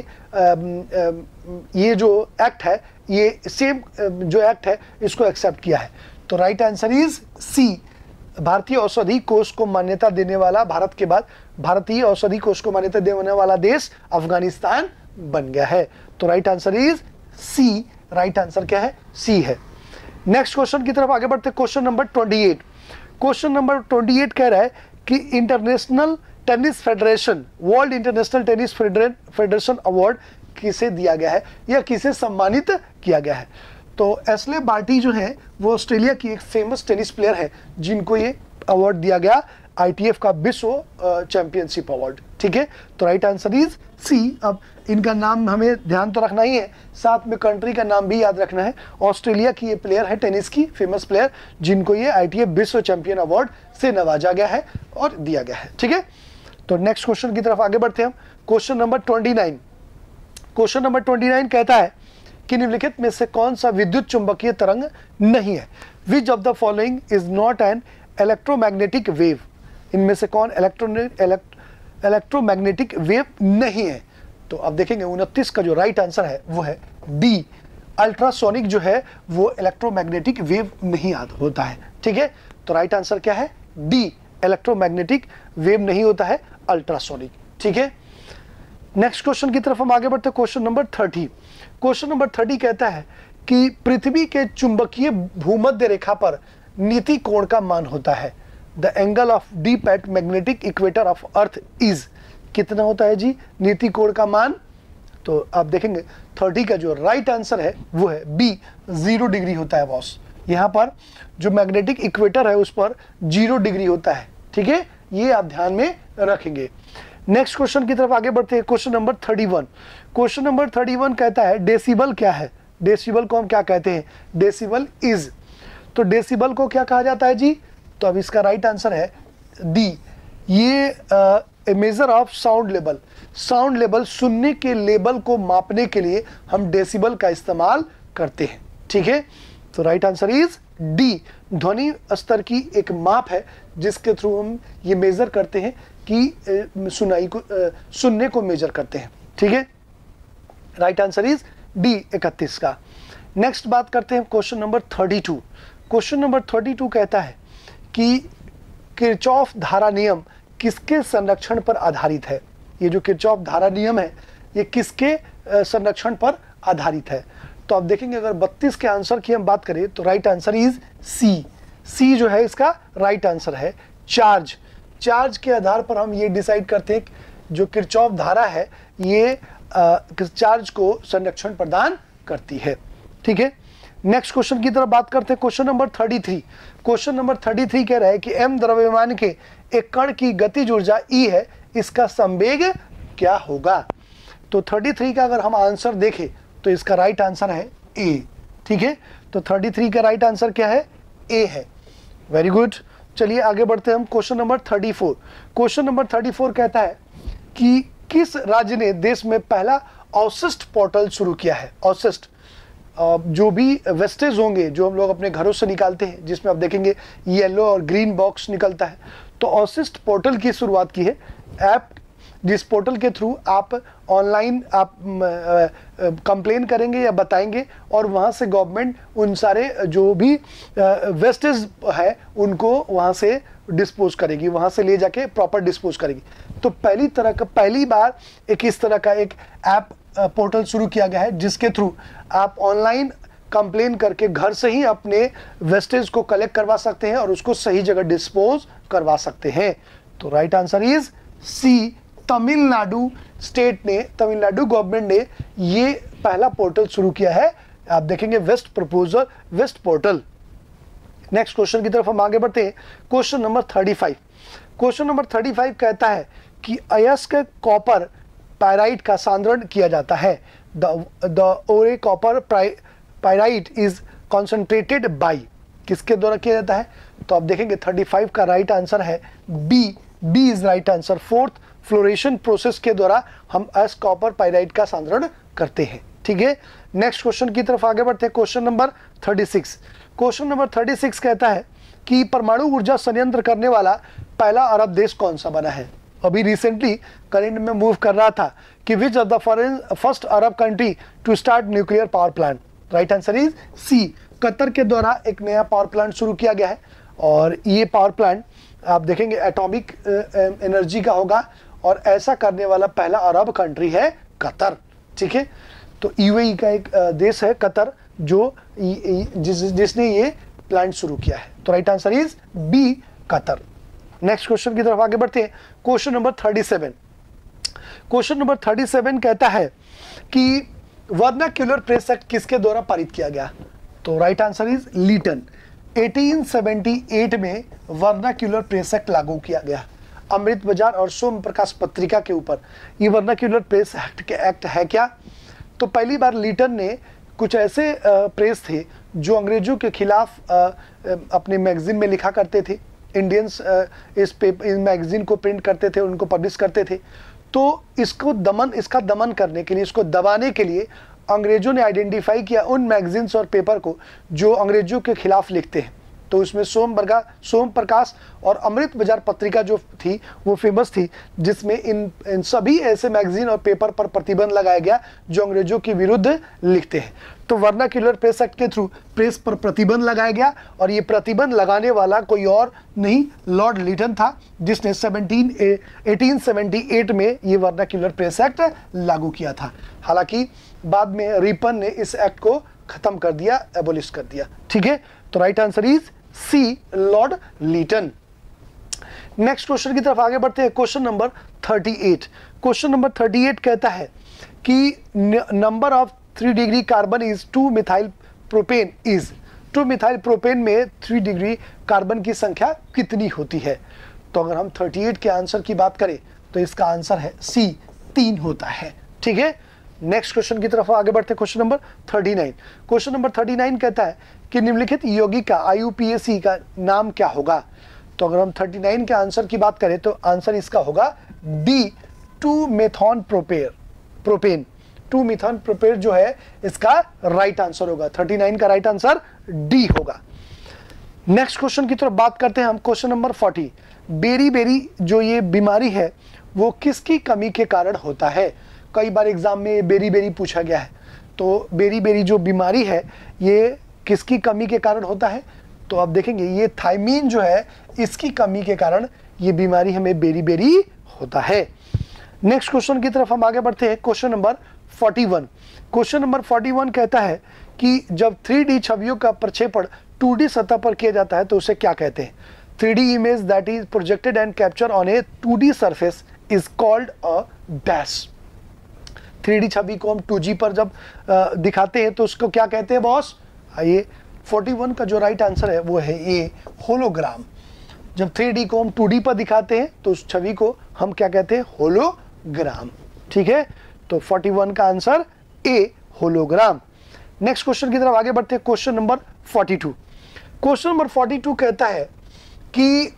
ये जो एक्ट है, ये सेम जो एक्ट है इसको एक्सेप्ट किया है। तो राइट आंसर इज सी, भारतीय औषधि कोष को मान्यता देने वाला भारत के बाद भारतीय औषधि कोष को मान्यता देने वाला देश अफगानिस्तान बन गया है। तो right answer is C, right answer क्या है? सी है। नेक्स्ट क्वेश्चन की तरफ आगे बढ़ते। Question number 28। क्वेश्चन नंबर 28 कह रहा है कि international tennis federation, world international tennis federation award किसे दिया गया है या किसे सम्मानित किया गया है? तो एस्ले बार्टी जो है वो ऑस्ट्रेलिया की एक फेमस टेनिस प्लेयर है जिनको ये अवार्ड दिया गया ITF का विश्व चैंपियनशिप अवार्ड। ठीक है, तो राइट आंसर इज सी। अब इनका नाम हमें ध्यान तो रखना ही है, साथ में कंट्री का नाम भी याद रखना है। ऑस्ट्रेलिया की ये प्लेयर है टेनिस की फेमस प्लेयर जिनको ये ITF विश्व चैंपियन अवार्ड से नवाजा गया है और दिया गया है। ठीक है, तो नेक्स्ट क्वेश्चन की तरफ आगे बढ़ते हैं हम। Question number 29। क्वेश्चन नंबर 29 कहता है कि निम्नलिखित में से कौन सा विद्युत चुंबकीय तरंग नहीं है? Which of the following is not an electromagnetic wave? इनमें से कौन इलेक्ट्रोमैग्नेटिक वेव नहीं है? तो अब देखेंगे 29 का जो राइट आंसर है वो है बी, अल्ट्रासोनिक जो है वो इलेक्ट्रोमैग्नेटिक वेव नहीं होता है। ठीक है, तो राइट आंसर क्या है? डी, इलेक्ट्रोमैग्नेटिक वेव नहीं होता है, अल्ट्रासोनिक। ठीक है, नेक्स्ट क्वेश्चन की तरफ हम आगे बढ़ते हैं। Question number 30। क्वेश्चन नंबर 30 कहता है कि पृथ्वी के चुंबकीय भूमध्य रेखा पर नीति कोण का मान होता है। The angle of dip at magnetic equator of earth is, कितना होता है जी नीति कोण का मान? तो आप देखेंगे 30 का जो राइट आंसर है वो है बी, 0 डिग्री होता है बॉस। यहाँ पर जो मैग्नेटिक इक्वेटर है उस पर 0 डिग्री होता है। ठीक है, ये आप ध्यान में रखेंगे। नेक्स्ट क्वेश्चन की तरफ आगे बढ़ते हैं। Question number 31। क्वेश्चन नंबर 31 कहता है डेसिबल क्या है? डेसिबल को हम क्या कहते हैं? डेसिबल इज, तो डेसिबल को क्या कहा जाता है जी? तो अब इसका राइट आंसर है डी, ये measure of sound level. Sound level, सुनने के लेवल को मापने के लिए हम डेसिबल का इस्तेमाल करते हैं। ठीक है, तो राइट आंसर इज डी, ध्वनि स्तर की एक माप है जिसके थ्रू हम ये मेजर करते हैं कि सुनने को मेजर करते हैं। ठीक है, राइट आंसर इज डी, 31 का। नेक्स्ट बात करते हैं क्वेश्चन नंबर 32। क्वेश्चन नंबर 32 कहता है कि किरचॉफ धारा नियम किसके संरक्षण पर आधारित है? ये जो किरचॉफ धारा नियम है ये किसके संरक्षण पर आधारित है? तो आप देखेंगे अगर 32 के आंसर की हम बात करें तो right answer is C. C जो है इसका राइट आंसर है चार्ज। चार्ज के आधार पर हम ये डिसाइड करते हैं जो किरचॉफ धारा है ये चार्ज को संरक्षण प्रदान करती है। ठीक है, नेक्स्ट क्वेश्चन की तरफ बात करते हैं। Question number 33। क्वेश्चन नंबर 33 कह रहा है कि एम द्रव्यमान के एक कण की गतिज ऊर्जा ई है, इसका संवेग क्या होगा? तो 33 का अगर हम आंसर देखें तो इसका राइट आंसर है ए। ठीक है, तो 33 का राइट आंसर क्या है? ए है। वेरी गुड, चलिए आगे बढ़ते हैं हम। Question number 34। क्वेश्चन नंबर 34 कहता है कि किस राज्य ने देश में पहला अवशिष्ट पोर्टल शुरू किया है? अवशिष्ट जो भी वेस्टेज होंगे जो हम लोग अपने घरों से निकालते हैं, जिसमें आप देखेंगे येलो और ग्रीन बॉक्स निकलता है, तो अवशिष्ट पोर्टल की शुरुआत की है। ऐप जिस पोर्टल के थ्रू आप ऑनलाइन आप कंप्लेन करेंगे या बताएंगे और वहाँ से गवर्नमेंट उन सारे जो भी वेस्टेज है उनको वहाँ से डिस्पोज करेगी, वहाँ से ले जाके प्रॉपर डिस्पोज करेगी। तो पहली बार एक इस तरह का एक ऐप पोर्टल शुरू किया गया है जिसके थ्रू आप ऑनलाइन कंप्लेन करके घर से ही अपने वेस्टेज को कलेक्ट करवा सकते हैं और उसको सही जगह डिस्पोज करवा सकते हैं। तो right answer is C, Tamil Nadu state ने, तमिलनाडु गवर्नमेंट ने ये पहला पोर्टल शुरू किया है। आप देखेंगे वेस्ट पोर्टल। नेक्स्ट क्वेश्चन की तरफ हम आगे बढ़ते हैं। Question number 35। क्वेश्चन नंबर 35 कहता है कि अयस्क कॉपर पायराइट का सांद्रण किया जाता है। The ore copper pyrite is concentrated by, किसके द्वारा किया जाता है? तो आप देखेंगे 35 का राइट आंसर है B. B is right answer. Froth flotation process के द्वारा हम अयस्क कॉपर पायराइट का सांद्रण करते हैं। ठीक है, नेक्स्ट क्वेश्चन की तरफ आगे बढ़ते हैं। Question number 36। क्वेश्चन नंबर 36 कहता है कि परमाणु ऊर्जा संयंत्र करने वाला पहला अरब देश कौन सा बना है? अभी रिसेंटली करंट में मूव कर रहा था कि which of the first Arab country to start nuclear power plant? Right answer is C, Qatar के द्वारा एक नया पावर प्लांट शुरू किया गया है और ये पावर प्लांट आप देखेंगे एटॉमिक एनर्जी का होगा और ऐसा करने वाला पहला अरब कंट्री है कतर। ठीक है, तो यूएई का एक देश है कतर जो जिसने ये प्लांट शुरू किया है। तो right answer is B, Qatar. Next question की तरफ आगे बढ़ते हैं। Question number 37। क्वेश्चन नंबर 37 कहता है कि वर्नाक्यूलर प्रेस एक्ट किसके द्वारा पारित किया गया? तो राइट आंसर इज लीटन। 1878 में वर्नाक्यूलर प्रेस एक्ट लागू किया गया अमृत बाजार और सोम प्रकाश पत्रिका के ऊपर। ये वर्नाक्यूलर प्रेस एक्ट है क्या? तो पहली बार लीटन ने कुछ ऐसे प्रेस थे जो अंग्रेजों के खिलाफ अपने मैगजीन में लिखा करते थे इंडियंस इस मैगजीन को प्रिंट करते थे, उनको पब्लिश करते थे। तो इसका दमन करने के लिए, इसको दबाने के लिए अंग्रेजों ने आइडेंटिफाई किया उन मैगजीन्स और पेपर को जो अंग्रेजों के खिलाफ लिखते हैं। तो उसमें सोम प्रकाश और अमृत बाजार पत्रिका जो थी वो फेमस थी, जिसमें इन सभी ऐसे मैगजीन और पेपर पर प्रतिबंध लगाया गया जो अंग्रेजों के विरुद्ध लिखते हैं। तो वर्नाक्युलर प्रेस एक्ट के थ्रू प्रेस पर प्रतिबंध लगाया गया, और ये प्रतिबंध लगाने वाला कोई और नहीं, लॉर्ड लिटन था, जिसने 1878 में ये वर्नाक्युलर प्रेस एक्ट लागू किया था। हालांकि बाद में रिपन ने इस एक्ट को खत्म कर दिया, एबोलिश कर दिया। ठीक है, तो right answer is C, Lord Lytton. Next question की तरफ आगे बढ़ते हैं। Question number 38। क्वेश्चन नंबर 38 कहता है कि number of 3 degree carbon is 2 methyl propane is, 2 methyl propane में 3 डिग्री कार्बन की संख्या कितनी होती है? तो अगर हम 38 के आंसर की बात करें तो इसका आंसर है सी, 3 होता है। ठीक है, नेक्स्ट क्वेश्चन की तरफ आगे बढ़ते हैं। Question number 39। क्वेश्चन नंबर 39 कहता है कि निम्नलिखित यौगिक का IUPAC का नाम क्या होगा? तो अगर हम 39 के आंसर की बात करें तो आंसर इसका होगा D, 2 methane propane. 2 methane propane जो है इसका राइट आंसर होगा। 39 का राइट आंसर डी होगा। नेक्स्ट क्वेश्चन की तरफ बात करते हैं हम। Question number 40। बेरी जो ये बीमारी है वो किसकी कमी के कारण होता है? कई बार एग्जाम में बेरी पूछा गया है। तो बेरी जो बीमारी है ये किसकी कमी के कारण होता है? तो आप देखेंगे ये थायमीन जो है इसकी कमी के कारण ये बीमारी हमें बेरी होता है। नेक्स्ट क्वेश्चन की तरफ हम आगे बढ़ते हैं। Question number 41। क्वेश्चन नंबर 41 कहता है कि जब 3D छवियों का प्रक्षेपण 2D सतह पर किया जाता है तो उसे क्या कहते हैं? 3D image that is projected and capture on a 2D surface is called a dash. 3D छवि को हम 2G पर जब दिखाते हैं तो उसको क्या कहते हैं बॉस? ये 41 का जो राइट आंसर है वो है ए, होलोग्राम। जब 3D को हम 2D पर दिखाते हैं तो उस छवि को हम क्या कहते हैं? होलोग्राम। ठीक है, तो 41 का answer A, hologram. Next question की तरफ आगे बढ़ते हैं। Question number 42। क्वेश्चन नंबर 42 कहता है कि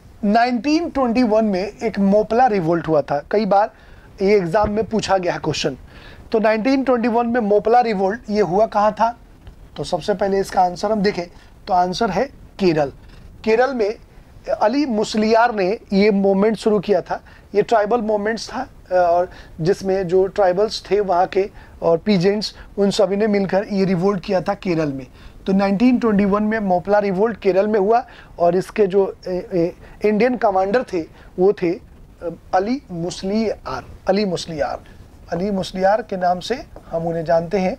1921 में एक मोपला रिवोल्ट हुआ था। कई बार ये एग्जाम में पूछा गया है क्वेश्चन। तो 1921 में मोपला रिवोल्ट ये हुआ कहाँ था? तो सबसे पहले इसका आंसर हम देखें तो आंसर है केरल। केरल में अली मुसलियार ने ये मूवमेंट शुरू किया था। ये ट्राइबल मूवमेंट्स था और जिसमें जो ट्राइबल्स थे वहाँ के और पीजेंट्स, उन सभी ने मिलकर ये रिवोल्ट किया था केरल में। तो 1921 में मोपला रिवोल्ट केरल में हुआ और इसके जो इंडियन कमांडर थे वो थे अली मुसलियार के नाम से हम उन्हें जानते हैं।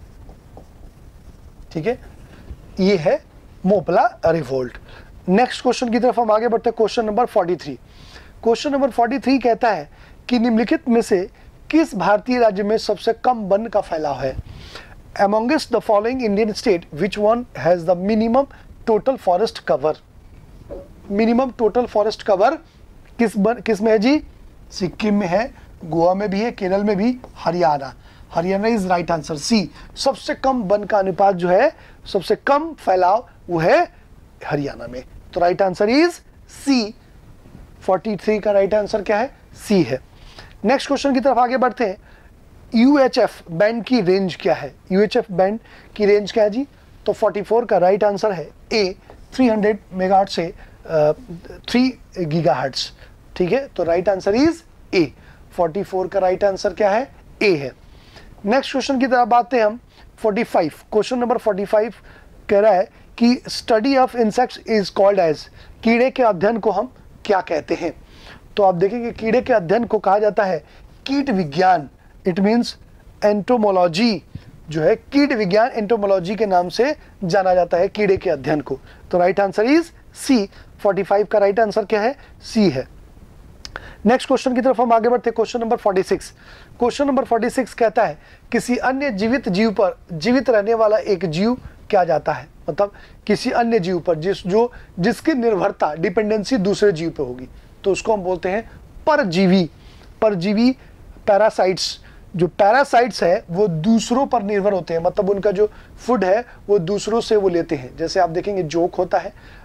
ठीक है, ये है मोपला रिवोल्ट। नेक्स्ट क्वेश्चन की तरफ हम आगे बढ़ते हैं। Question number 43। क्वेश्चन नंबर 43 कहता है कि निम्नलिखित में से किस भारतीय राज्य में सबसे कम वन का फैलाव है? Amongst the following Indian state, which one has the minimum total forest cover? Minimum total forest cover किस में है जी? सिक्किम में है, गोवा में भी है, केरल में भी, Haryana is right answer C. सबसे कम वन का अनुपात जो है, सबसे कम फैलाव वो है हरियाणा में। तो राइट आंसर इज सी। 43 का राइट आंसर क्या है? सी है। नेक्स्ट क्वेश्चन की तरफ आगे बढ़ते हैं। UHF बैंड की रेंज क्या है? UHF बैंड की रेंज क्या है जी? तो 44 का राइट आंसर है ए, 300 मेगाहर्ट्ज से 3 गीगाहर्ट्ज। ठीक है, तो राइट आंसर इज ए। 44 का राइट आंसर क्या है? ए है। नेक्स्ट क्वेश्चन की तरफ आते हैं हम। 45 क्वेश्चन नंबर 45 कह रहा है कि study of insects is called as, कीड़े के अध्ययन को हम क्या कहते हैं? तो आप देखेंगे कीड़े के अध्ययन को कहा जाता है कीट विज्ञान। इट मीन्स एंटोमोलॉजी जो है, कीट विज्ञान एंटोमोलॉजी के नाम से जाना जाता है कीड़े के अध्ययन को। तो राइट आंसर इज सी। 45 का राइट आंसर क्या है? सी है। नेक्स्ट क्वेश्चन की तरफ हम आगे बढ़ते हैं। Question number 46। क्वेश्चन नंबर 46 कहता है किसी अन्य जीवित जीव पर जीवित रहने वाला एक जीव क्या जाता है? मतलब किसी अन्य जीव पर जिसकी निर्भरता, डिपेंडेंसी दूसरे जीव पे होगी, तो उसको हम बोलते हैं परजीवी। परजीवी पैरासाइट्स, जो पैरासाइट्स है वो दूसरों पर निर्भर होते हैं, मतलब उनका जो फूड है वो दूसरों से वो लेते हैं। जैसे आप देखेंगे जोक होता है,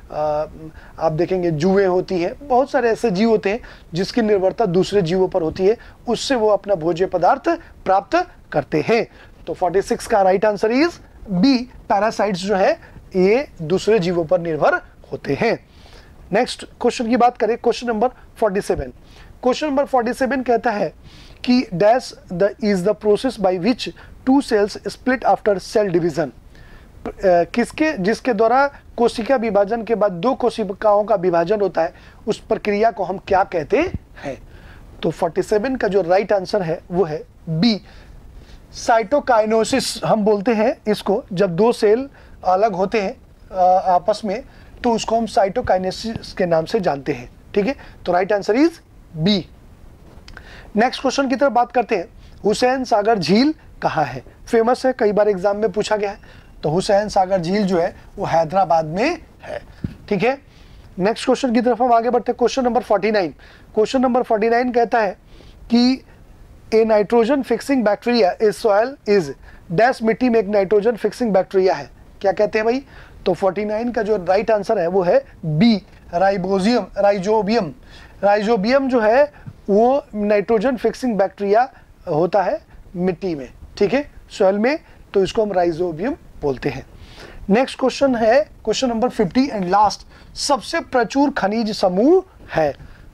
आप देखेंगे जुएं होती हैं, बहुत सारे ऐसे जीव होते हैं जिसकी निर्भरता दूसरे जीवों पर होती है, उससे वो अपना भोज्य पदार्थ प्राप्त करते हैं। तो 46 का right answer is B, parasites जो है ये दूसरे जीवों पर निर्भर होते हैं। नेक्स्ट क्वेश्चन की बात करें, क्वेश्चन नंबर 47। क्वेश्चन नंबर 47 कहता है कि dash the is the process by which two cells split after cell division. जिसके द्वारा कोशिका विभाजन के बाद दो कोशिकाओं का विभाजन होता है, उस प्रक्रिया को हम क्या कहते हैं? तो 47 का जो राइट आंसर है वो है बी, साइटोकाइनेसिस हम बोलते हैं इसको। जब दो सेल अलग होते हैं आपस में तो उसको हम साइटोकाइनेसिस के नाम से जानते हैं। ठीक है, तो right answer is B. Next question की तरफ बात करते हैं। हुसैन सागर झील कहाँ है? फेमस है, कई बार एग्जाम में पूछा गया है। तो हुसैन सागर झील जो है वो हैदराबाद में है। ठीक है, नेक्स्ट क्वेश्चन की तरफ हम आगे बढ़ते हैं। Question number 49। क्वेश्चन नंबर 49 कहता है कि a nitrogen fixing bacteria is soil is dash, मिट्टी में एक नाइट्रोजन फिक्सिंग बैक्टीरिया है, क्या कहते हैं भाई? तो 49 का जो राइट आंसर है वो है बी, राइजोबियम। राइजोबियम जो है वो नाइट्रोजन फिक्सिंग बैक्टीरिया होता है मिट्टी में, ठीक है, सॉइल में, तो इसको हम राइजोबियम बोलते हैं। नेक्स्ट क्वेश्चन है क्वेश्चन नंबर 50 एंड लास्ट। सबसे प्रचुर खनिज समूह है,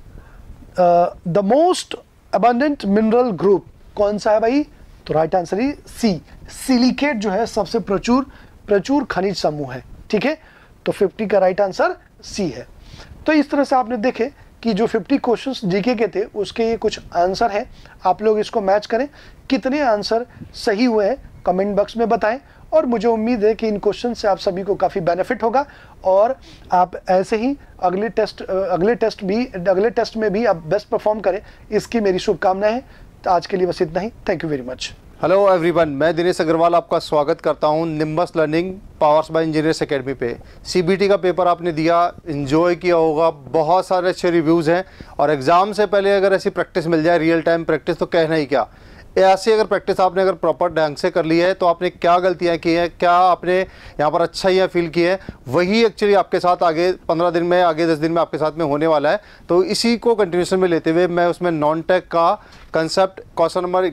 the most abundant mineral group कौन सा है भाई? तो राइट आंसर ही सी, सिलिकेट जो है सबसे प्रचुर खनिज समूह है। ठीक है, तो 50 का राइट आंसर सी है। तो इस तरह से आपने देखे कि जो 50 क्वेश्चंस जीके के थे उसके ये कुछ आंसर हैं, आप लोग इसको मैच करें। कितने आंसर सही हुए हैं कमेंट बॉक्स में बताएं, और मुझे उम्मीद है कि इन क्वेश्चन से आप सभी को काफ़ी बेनिफिट होगा और आप ऐसे ही अगले टेस्ट में भी आप बेस्ट परफॉर्म करें, इसकी मेरी शुभकामनाएं हैं। तो आज के लिए बस इतना ही, thank you very much. Hello everyone, मैं दिनेश अग्रवाल आपका स्वागत करता हूं Nimbus learning powers by engineers academy पे। सीबीटी का पेपर आपने दिया, एंजॉय किया होगा, बहुत सारे अच्छे रिव्यूज़ हैं, और एग्ज़ाम से पहले अगर ऐसी प्रैक्टिस मिल जाए, रियल टाइम प्रैक्टिस, तो कहना ही क्या। ऐसी अगर प्रैक्टिस आपने अगर प्रॉपर ढंग से कर ली है तो आपने क्या गलतियां की हैं, क्या आपने यहाँ पर अच्छा ही फील किया है, वही एक्चुअली आपके साथ आगे 15 दिन में, आगे 10 दिन में आपके साथ में होने वाला है। तो इसी को कंटिन्यूशन में लेते हुए मैं उसमें नॉन टेक का कंसेप्ट क्वेश्चन नंबर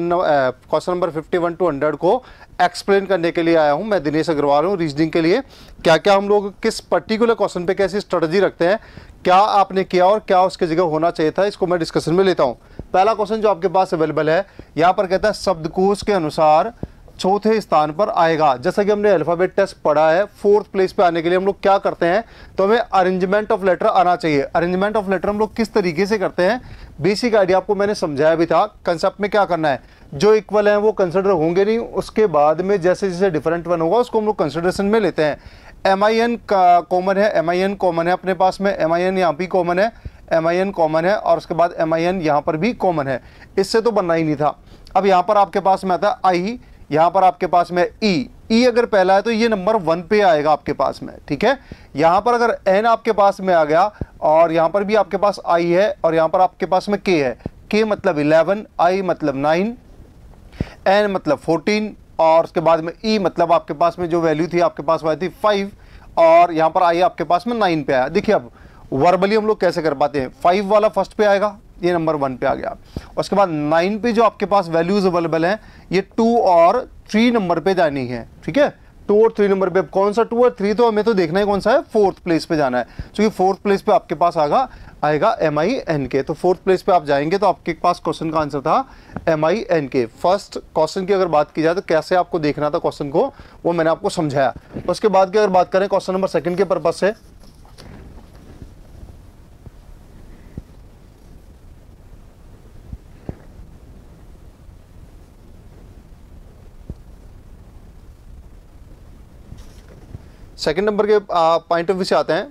51 to 100 को एक्सप्लेन करने के लिए आया हूं। मैं दिनेश अग्रवाल हूं। रीजनिंग के लिए क्या क्या हम लोग किस पर्टिकुलर क्वेश्चन पे कैसी स्ट्रेटजी रखते हैं, क्या आपने किया और क्या उसकी जगह होना चाहिए था, इसको मैं डिस्कशन में लेता हूं। पहला क्वेश्चन जो आपके पास अवेलेबल है, यहाँ पर कहता है शब्दकोश के अनुसार चौथे स्थान पर आएगा। जैसा कि हमने अल्फाबेट टेस्ट पढ़ा है, 4th प्लेस पे आने के लिए हम लोग क्या करते हैं, तो हमें अरेंजमेंट ऑफ लेटर आना चाहिए। अरेंजमेंट ऑफ लेटर हम लोग किस तरीके से करते हैं, बेसिक आइडिया आपको मैंने समझाया भी था। कंसेप्ट में क्या करना है, जो इक्वल है वो कंसिडर होंगे नहीं, उसके बाद में जैसे जैसे डिफरेंट वन होगा उसको हम लोग कंसिडरेशन में लेते हैं। MIN का कॉमन है, MIN कॉमन है अपने पास में, MIN यहाँ भी कॉमन है, MIN कॉमन है, और उसके बाद MIN यहाँ पर भी कॉमन है। इससे तो बनना ही नहीं था। अब यहाँ पर आपके पास में आता है I, यहाँ पर आपके पास में ई अगर पहला है तो ये नंबर 1 पे आएगा आपके पास में। ठीक है, यहाँ पर अगर N आपके पास में आ गया, और यहाँ पर भी आपके पास I है, और यहाँ पर आपके पास में K है। K मतलब 11, I मतलब 9, N मतलब 14, और उसके बाद में E मतलब आपके पास में जो वैल्यू थी आपके पास वह थी 5, और यहाँ पर I आपके पास में 9 पे आया। देखिए अब वर्बली हम लोग कैसे कर पाते हैं, 5 वाला फर्स्ट पे आएगा, ये नंबर 1 पे आ गया। उसके बाद 9 पे जो आपके पास वैल्यूज अवेलेबल हैं, ये 2 और 3 नंबर पे जानी है। ठीक है, 2 और 3 नंबर पे। अब कौन सा 2 और 3, तो हमें तो देखना है कौन सा है, 4th प्लेस पे जाना है, क्योंकि 4th प्लेस पे आपके पास आएगा MIN के। तो 4th प्लेस पे आप जाएंगे तो आपके पास क्वेश्चन का आंसर था MIN के। फर्स्ट क्वेश्चन की अगर बात की जाए तो कैसे आपको देखना था क्वेश्चन को, वो मैंने आपको समझाया। उसके बाद की अगर बात करें क्वेश्चन नंबर 2 के पर्पज से, सेकंड नंबर के पॉइंट ऑफ व्यू से आते हैं।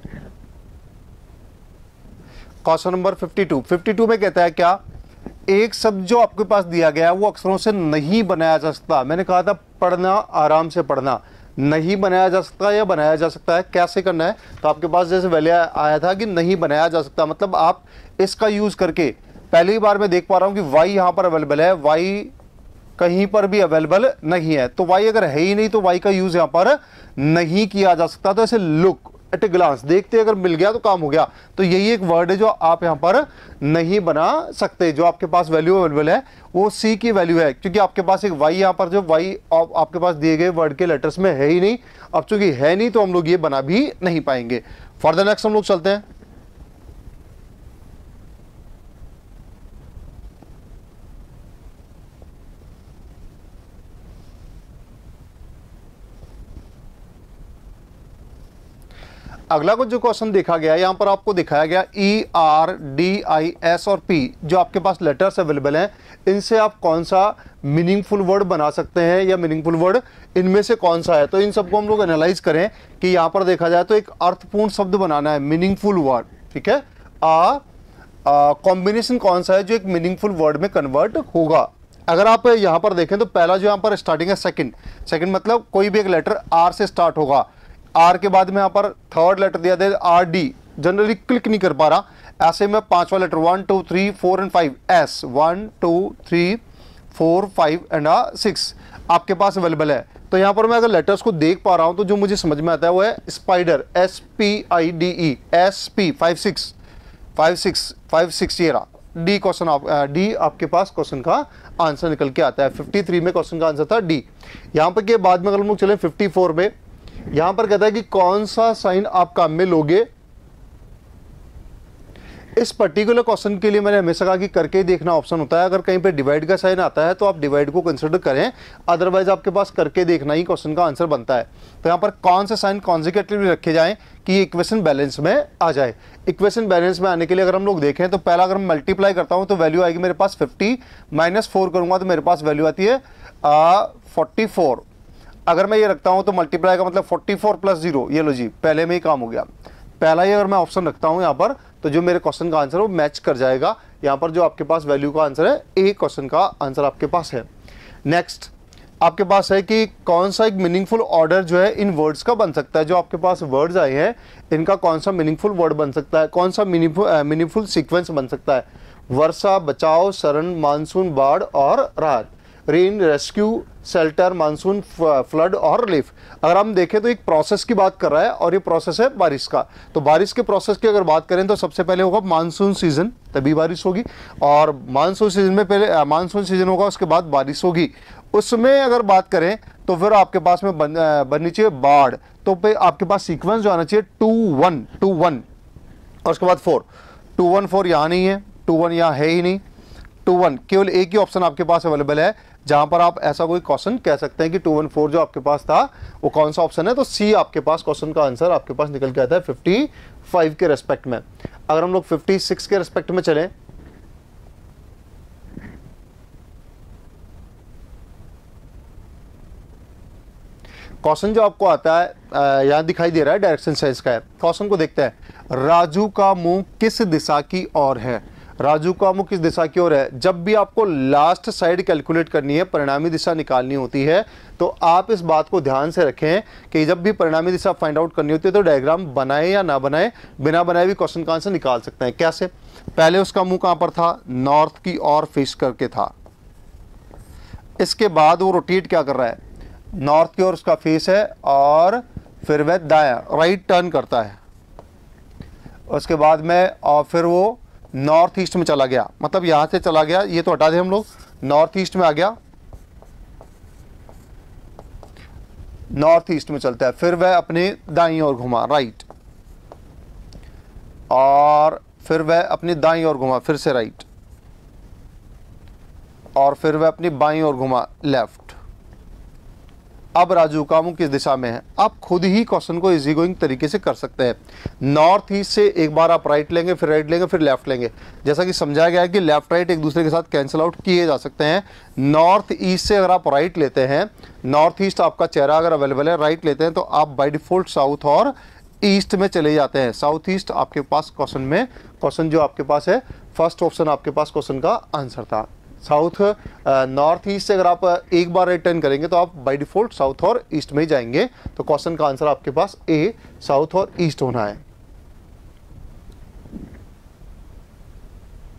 क्वेश्चन नंबर 52 में कहता है क्या, एक शब्द जो आपके पास दिया गया है वो अक्षरों से नहीं बनाया जा सकता। मैंने कहा था पढ़ना, आराम से पढ़ना, नहीं बनाया जा सकता या बनाया जा सकता है, कैसे करना है। तो आपके पास जैसे वैल्यू आया था कि नहीं बनाया जा सकता, मतलब आप इसका यूज करके, पहली बार मैं देख पा रहा हूं कि y यहां पर अवेलेबल है, y कहीं पर भी अवेलेबल नहीं है, तो y अगर है ही नहीं तो y का यूज यहां पर नहीं किया जा सकता। तो ऐसे लुक, एट ए ग्लांस, देखते अगर मिल गया तो काम हो गया। तो यही एक वर्ड है जो आप यहाँ पर नहीं बना सकते। जो आपके पास वैल्यू अवेलेबल है वो सी की वैल्यू है, क्योंकि आपके पास एक वाई यहाँ पर, जो वाई आपके पास दिए गए वर्ड के लेटर्स में है ही नहीं। अब चूंकि है नहीं तो हम लोग ये बना भी नहीं पाएंगे। फॉर द नेक्स्ट हम लोग चलते हैं। अगला कुछ जो क्वेश्चन देखा गया, यहां पर आपको दिखाया गया E, R, D, I, S और पी जो आपके पास लेटर्स अवेलेबल हैं, इनसे आप कौन सा मीनिंगफुल वर्ड बना सकते हैं या मीनिंगफुल वर्ड इनमें से कौन सा है। तो इन सबको हम लोग एनालाइज करें कि यहां पर देखा जाए तो एक अर्थपूर्ण शब्द बनाना है, मीनिंगफुल वर्ड, ठीक है। कॉम्बिनेशन कौन सा है जो एक मीनिंगफुल वर्ड में कन्वर्ट होगा। अगर आप यहां पर देखें तो पहला जो यहां पर स्टार्टिंग है सेकंड मतलब कोई भी एक लेटर आर से स्टार्ट होगा। आर के बाद में यहाँ पर थर्ड लेटर दिया था आर डी, जनरली क्लिक नहीं कर पा रहा, ऐसे में पांचवा लेटर 1 2 3 4 एंड 5 एस, 1 2 3 4 5 एंड 6 आपके पास अवेलेबल है। तो यहाँ पर मैं अगर लेटर्स को देख पा रहा हूँ तो जो मुझे समझ में आता है वो है स्पाइडर, SPIDE, SP 5 6 ये रहा डी क्वेश्चन। डी आपके पास क्वेश्चन का आंसर निकल के आता है। 53 में क्वेश्चन का आंसर था डी। यहाँ पर के बाद में अगर हम लोग चले 54 में, यहां पर कहता है कि कौन सा साइन आप काम में लोगे। इस पर्टिकुलर क्वेश्चन के लिए मैंने हमेशा कहा कि करके ही देखना ऑप्शन होता है। अगर कहीं पे डिवाइड का साइन आता है तो आप डिवाइड को कंसिडर करें, अदरवाइज आपके पास करके देखना ही क्वेश्चन का आंसर बनता है। तो यहां पर कौन से साइन कॉन्जिक्यूटिवली रखे जाएं कि इक्वेशन बैलेंस में आ जाए। इक्वेशन बैलेंस में आने के लिए अगर हम लोग देखें तो पहला अगर मैं मल्टीप्लाई करता हूं तो वैल्यू आएगी मेरे पास 50, -4 करूंगा तो मेरे पास वैल्यू आती है 44। अगर मैं ये रखता हूं तो मल्टीप्लाई का मतलब 44 + 0, ये लो जी पहले में ही काम हो गया। पहला ही अगर मैं ऑप्शन रखता हूं यहां पर तो जो मेरे क्वेश्चन का आंसर है वो मैच कर जाएगा। यहां पर जो आपके पास वैल्यू का आंसर है ए क्वेश्चन का आंसर आपके पास है। नेक्स्ट आपके पास है कि कौन सा एक मीनिंगफुल ऑर्डर जो है इन वर्ड्स का बन सकता है। जो आपके पास वर्ड्स आए हैं इनका कौन सा मीनिंगफुल वर्ड बन सकता है, कौन सा मीनिंगफुल सीक्वेंस बन सकता है। वर्षा, बचाव, शरण, मानसून, बाढ़ और राहत, rain, rescue, shelter, monsoon, flood और रिलीफ। अगर हम देखें तो एक प्रोसेस की बात कर रहा है और ये प्रोसेस है बारिश का। तो बारिश के प्रोसेस की अगर बात करें तो सबसे पहले होगा मानसून सीजन, तभी बारिश होगी। और मानसून सीजन में पहले मानसून सीजन होगा, उसके बाद बारिश होगी। उसमें अगर बात करें तो फिर आपके पास में बननी चाहिए बाढ़। तो पे आपके पास सीक्वेंस जो आना चाहिए 2-1 और उसके बाद 4। 2-1-4 यहाँ नहीं है, 2-1 यहाँ है ही नहीं, 2-1 केवल एक ही ऑप्शन आपके पास अवेलेबल है जहां पर आप ऐसा कोई क्वेश्चन कह सकते हैं कि 2-1-4 जो आपके पास था वो कौन सा ऑप्शन है। तो सी आपके पास क्वेश्चन का आंसर आपके पास निकल के आता है 55 के रेस्पेक्ट में। अगर हम लोग 56 के रेस्पेक्ट में चलें, क्वेश्चन जो आपको आता है यहां दिखाई दे रहा है डायरेक्शन साइंस का है। क्वेश्चन को देखते हैं। राजू का मुंह किस दिशा की ओर है। राजू का मुंह किस दिशा की ओर है। जब भी आपको लास्ट साइड कैलकुलेट करनी है, परिणामी दिशा निकालनी होती है, तो आप इस बात को ध्यान से रखें कि जब भी परिणामी दिशा फाइंड आउट करनी होती है तो डायग्राम बनाए या ना बनाए, बिना बनाए भी क्वेश्चन का आंसर निकाल सकते हैं। कैसे? पहले उसका मुंह कहां पर था, नॉर्थ की ओर फेस करके था। इसके बाद वो रोटेट क्या कर रहा है, नॉर्थ की ओर उसका फेस है और फिर वह दायां राइट टर्न करता है। उसके बाद में और फिर वो नॉर्थ ईस्ट में चला गया, मतलब यहां से चला गया, ये तो हटा दें हम लोग, नॉर्थ ईस्ट में आ गया, नॉर्थ ईस्ट में चलता है। फिर वह अपने दाईं ओर घुमा राइट, और फिर वह अपनी दाईं ओर घुमा फिर से राइट, और फिर वह अपनी बाईं ओर घुमा लेफ्ट। अब राजू का मुंह किस दिशा में है। आप खुद ही क्वेश्चन को इजी गोइंग तरीके से कर सकते हैं। नॉर्थ ईस्ट से एक बार आप राइट लेंगे, फिर राइट लेंगे, फिर लेफ्ट लेंगे। जैसा कि समझाया गया है कि लेफ्ट राइट एक दूसरे के साथ कैंसिल आउट किए जा सकते हैं। नॉर्थ ईस्ट से अगर आप राइट लेते हैं, नॉर्थ ईस्ट आपका चेहरा अगर अवेलेबल है, राइट लेते हैं तो आप बाय डिफॉल्ट साउथ और ईस्ट में चले जाते हैं। साउथ ईस्ट आपके पास क्वेश्चन में, क्वेश्चन जो आपके पास है फर्स्ट ऑप्शन आपके पास क्वेश्चन का आंसर था। साउथ नॉर्थ ईस्ट से अगर आप एक बार राइट टर्न करेंगे तो आप बाय डिफॉल्ट साउथ और ईस्ट में ही जाएंगे। तो क्वेश्चन का आंसर आपके पास ए साउथ और ईस्ट होना है।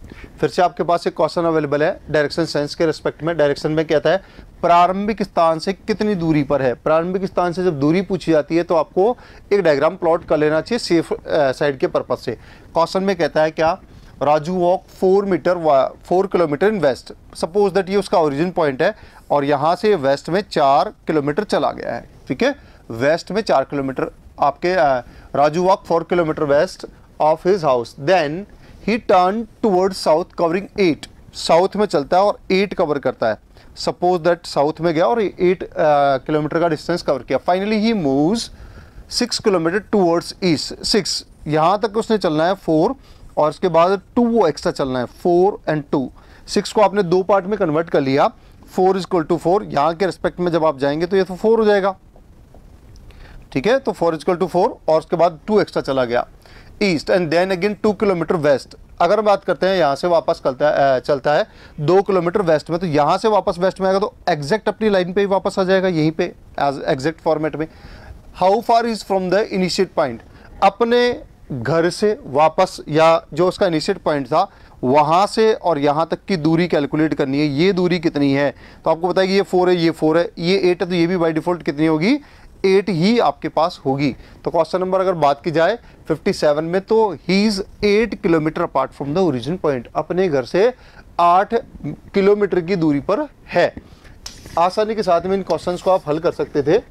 फिर से आपके पास एक क्वेश्चन अवेलेबल है डायरेक्शन सेंस के रिस्पेक्ट में। डायरेक्शन में कहता है प्रारंभिक स्थान से कितनी दूरी पर है। प्रारंभिक स्थान से जब दूरी पूछी जाती है तो आपको एक डायग्राम प्लॉट कर लेना चाहिए सेफ साइड के पर्पज से। क्वेश्चन में कहता है क्या, Raju walk 4 kilometre in west. Suppose that ये उसका ओरिजिन पॉइंट है और यहाँ से वेस्ट में 4 किलोमीटर चला गया है, ठीक है, वेस्ट में 4 किलोमीटर आपके Raju walk 4 kilometre west of his house, then he turn toward south covering 8। South में चलता है और 8 कवर करता है। सपोज दैट साउथ में गया और 8 किलोमीटर का डिस्टेंस कवर किया। Finally he moves 6 kilometre towards east. 6 यहाँ तक उसने चलना है 4 और उसके बाद 2 वो एक्स्ट्रा चलना है 4 and 2। 6 को आपने 2 पार्ट में कन्वर्ट कर लिया, 4 = 4। यहाँ के रिस्पेक्ट में जब आप जाएंगे तो ये तो 4 हो जाएगा, ठीक है। तो 4 = 4 और उसके बाद 2 एक्स्ट्रा चला गया east and then again 2 kilometre west. अगर बात करते हैं यहाँ से वापस चलता है 2 किलोमीटर वेस्ट में, तो यहाँ से वापस वेस्ट में आएगा तो एग्जैक्ट अपनी लाइन पे ही वापस आ जाएगा, यहीं पे एज एग्जैक्ट फॉर्मेट में। How far is from the initiate point, अपने घर से वापस या जो उसका इनिशिएट पॉइंट था वहाँ से और यहाँ तक की दूरी कैलकुलेट करनी है। ये दूरी कितनी है तो आपको बताया कि ये 4 है, ये 4 है, ये 8 है, तो ये भी बाय डिफॉल्ट कितनी होगी, 8 ही आपके पास होगी। तो क्वेश्चन नंबर अगर बात की जाए 57 में, तो he is 8 kilometre apart from the origin point. अपने घर से 8 किलोमीटर की दूरी पर है। आसानी के साथ में इन क्वेश्चंस को आप हल कर सकते थे।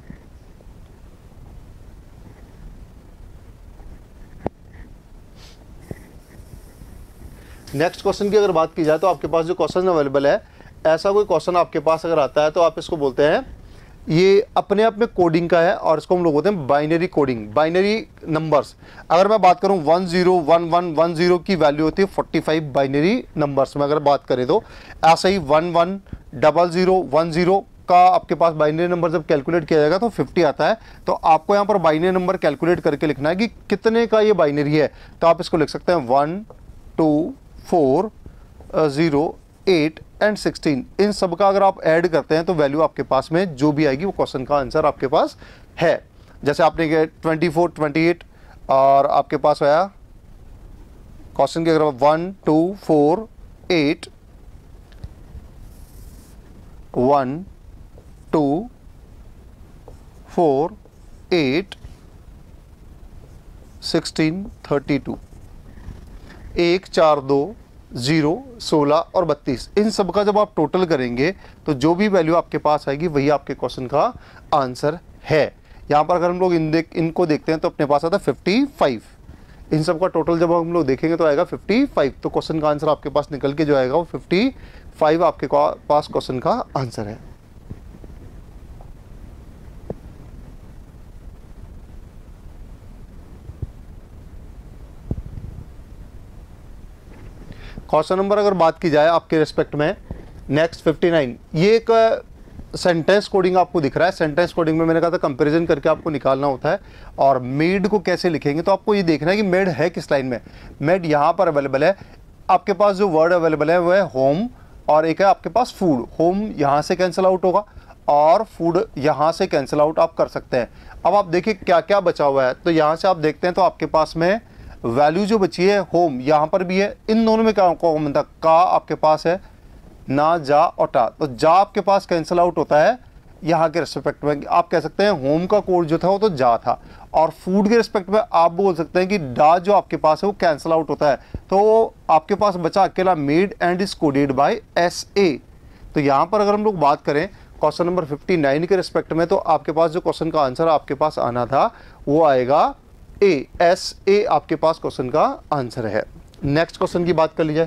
नेक्स्ट क्वेश्चन की अगर बात की जाए तो आपके पास जो क्वेश्चन अवेलेबल है, ऐसा कोई क्वेश्चन आपके पास अगर आता है तो आप इसको बोलते हैं, ये अपने आप में कोडिंग का है और इसको हम लोग बोलते हैं बाइनरी कोडिंग, बाइनरी नंबर्स। अगर मैं बात करूं 101110 की वैल्यू होती है 45 बाइनरी नंबर्स में। अगर बात करें तो ऐसा ही 110010 का आपके पास बाइनरी नंबर जब कैलकुलेट किया जाएगा तो 50 आता है। तो आपको यहाँ पर बाइनरी नंबर कैलकुलेट करके लिखना है कि कितने का ये बाइनरी है। तो आप इसको लिख सकते हैं 1 2 4 0 8 एंड 16। इन सब का अगर आप ऐड करते हैं तो वैल्यू आपके पास में जो भी आएगी वो क्वेश्चन का आंसर आपके पास है। जैसे आपने किया 24 28 और आपके पास आया क्वेश्चन की अगर 1 2 4 8 1 2 4 8 16 32 1 4 2 0 16 और 32। इन सब का जब आप टोटल करेंगे तो जो भी वैल्यू आपके पास आएगी वही आपके क्वेश्चन का आंसर है। यहाँ पर अगर हम लोग इनको देखते हैं तो अपने पास आता है 55। इन सब का टोटल जब हम लोग देखेंगे तो आएगा 55। तो क्वेश्चन का आंसर आपके पास निकल के जो आएगा वो 55 आपके पास क्वेश्चन का आंसर है। क्वेश्चन नंबर अगर बात की जाए आपके रिस्पेक्ट में नेक्स्ट 59, ये एक सेंटेंस कोडिंग आपको दिख रहा है। सेंटेंस कोडिंग में मैंने कहा था कंपैरिजन करके आपको निकालना होता है। और मेड को कैसे लिखेंगे तो आपको ये देखना है कि मेड है किस लाइन में। मेड यहाँ पर अवेलेबल है, आपके पास जो वर्ड अवेलेबल है वो है होम और एक है आपके पास फूड। होम यहाँ से कैंसिल आउट होगा और फूड यहाँ से कैंसिल आउट आप कर सकते हैं। अब आप देखिए क्या क्या बचा हुआ है। तो यहाँ से आप देखते हैं तो आपके पास में वैल्यू जो बची है होम यहाँ पर भी है। इन दोनों में क्या कॉमन था, का आपके पास है, ना जा और टा। तो जा आपके पास कैंसिल आउट होता है यहाँ के रिस्पेक्ट में। आप कह सकते हैं होम का कोड जो था वो तो जा था। और फूड के रिस्पेक्ट में आप बोल सकते हैं कि डा जो आपके पास है वो कैंसिल आउट होता है। तो आपके पास बचा अकेला made and is coded by SA। तो यहाँ पर अगर हम लोग बात करें क्वेश्चन नंबर 59 के रिस्पेक्ट में, तो आपके पास जो क्वेश्चन का आंसर आपके पास आना था वो आएगा SA आपके पास क्वेश्चन का आंसर है। नेक्स्ट क्वेश्चन की बात कर ली जाए।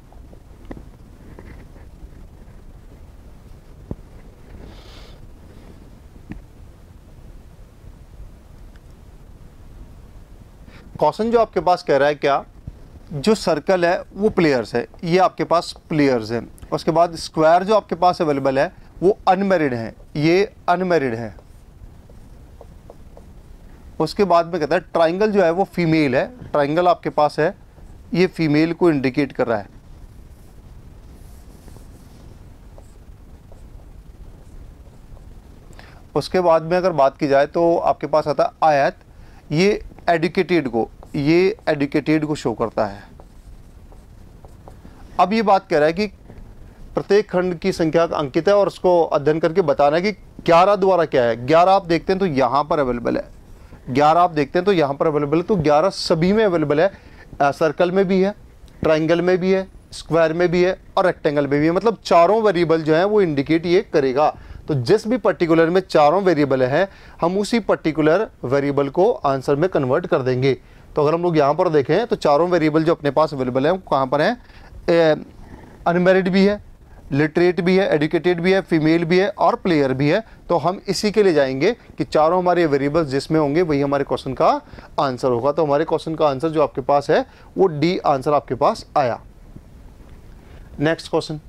क्वेश्चन जो आपके पास कह रहा है क्या, जो सर्कल है वो प्लेयर्स है, ये आपके पास प्लेयर्स है। उसके बाद स्क्वायर जो आपके पास अवेलेबल है वो अनमैरिड है, ये अनमैरिड है। उसके बाद में कहता है ट्राइंगल जो है वो फीमेल है, ट्राइंगल आपके पास है, ये फीमेल को इंडिकेट कर रहा है। उसके बाद में अगर बात की जाए तो आपके पास आता है आयत, ये एडुकेटेड को शो करता है। अब ये बात कह रहा है कि प्रत्येक खंड की संख्या अंकित है और उसको अध्ययन करके बताना है कि 11 द्वारा क्या है। 11 आप देखते हैं तो यहाँ पर अवेलेबल है, 11 आप देखते हैं तो यहाँ पर अवेलेबल है, तो 11 सभी में अवेलेबल है। सर्कल में भी है, ट्राइंगल में भी है, स्क्वायर में भी है और रेक्टेंगल में भी है। मतलब चारों वेरिएबल जो है वो इंडिकेट ये करेगा। तो जिस भी पर्टिकुलर में चारों वेरिएबल है हम उसी पर्टिकुलर वेरिएबल को आंसर में कन्वर्ट कर देंगे। तो अगर हम लोग यहाँ पर देखें तो चारों वेरिएबल जो अपने पास अवेलेबल है वो कहाँ पर है, अनमैरिड भी है, लिटरेट भी है, एजुकेटेड भी है, फीमेल भी है और प्लेयर भी है। तो हम इसी के लिए जाएंगे कि चारों हमारे वेरिएबल्स जिसमें होंगे वही हमारे क्वेश्चन का आंसर होगा। तो हमारे क्वेश्चन का आंसर जो आपके पास है वो डी आंसर आपके पास आया। नेक्स्ट क्वेश्चन,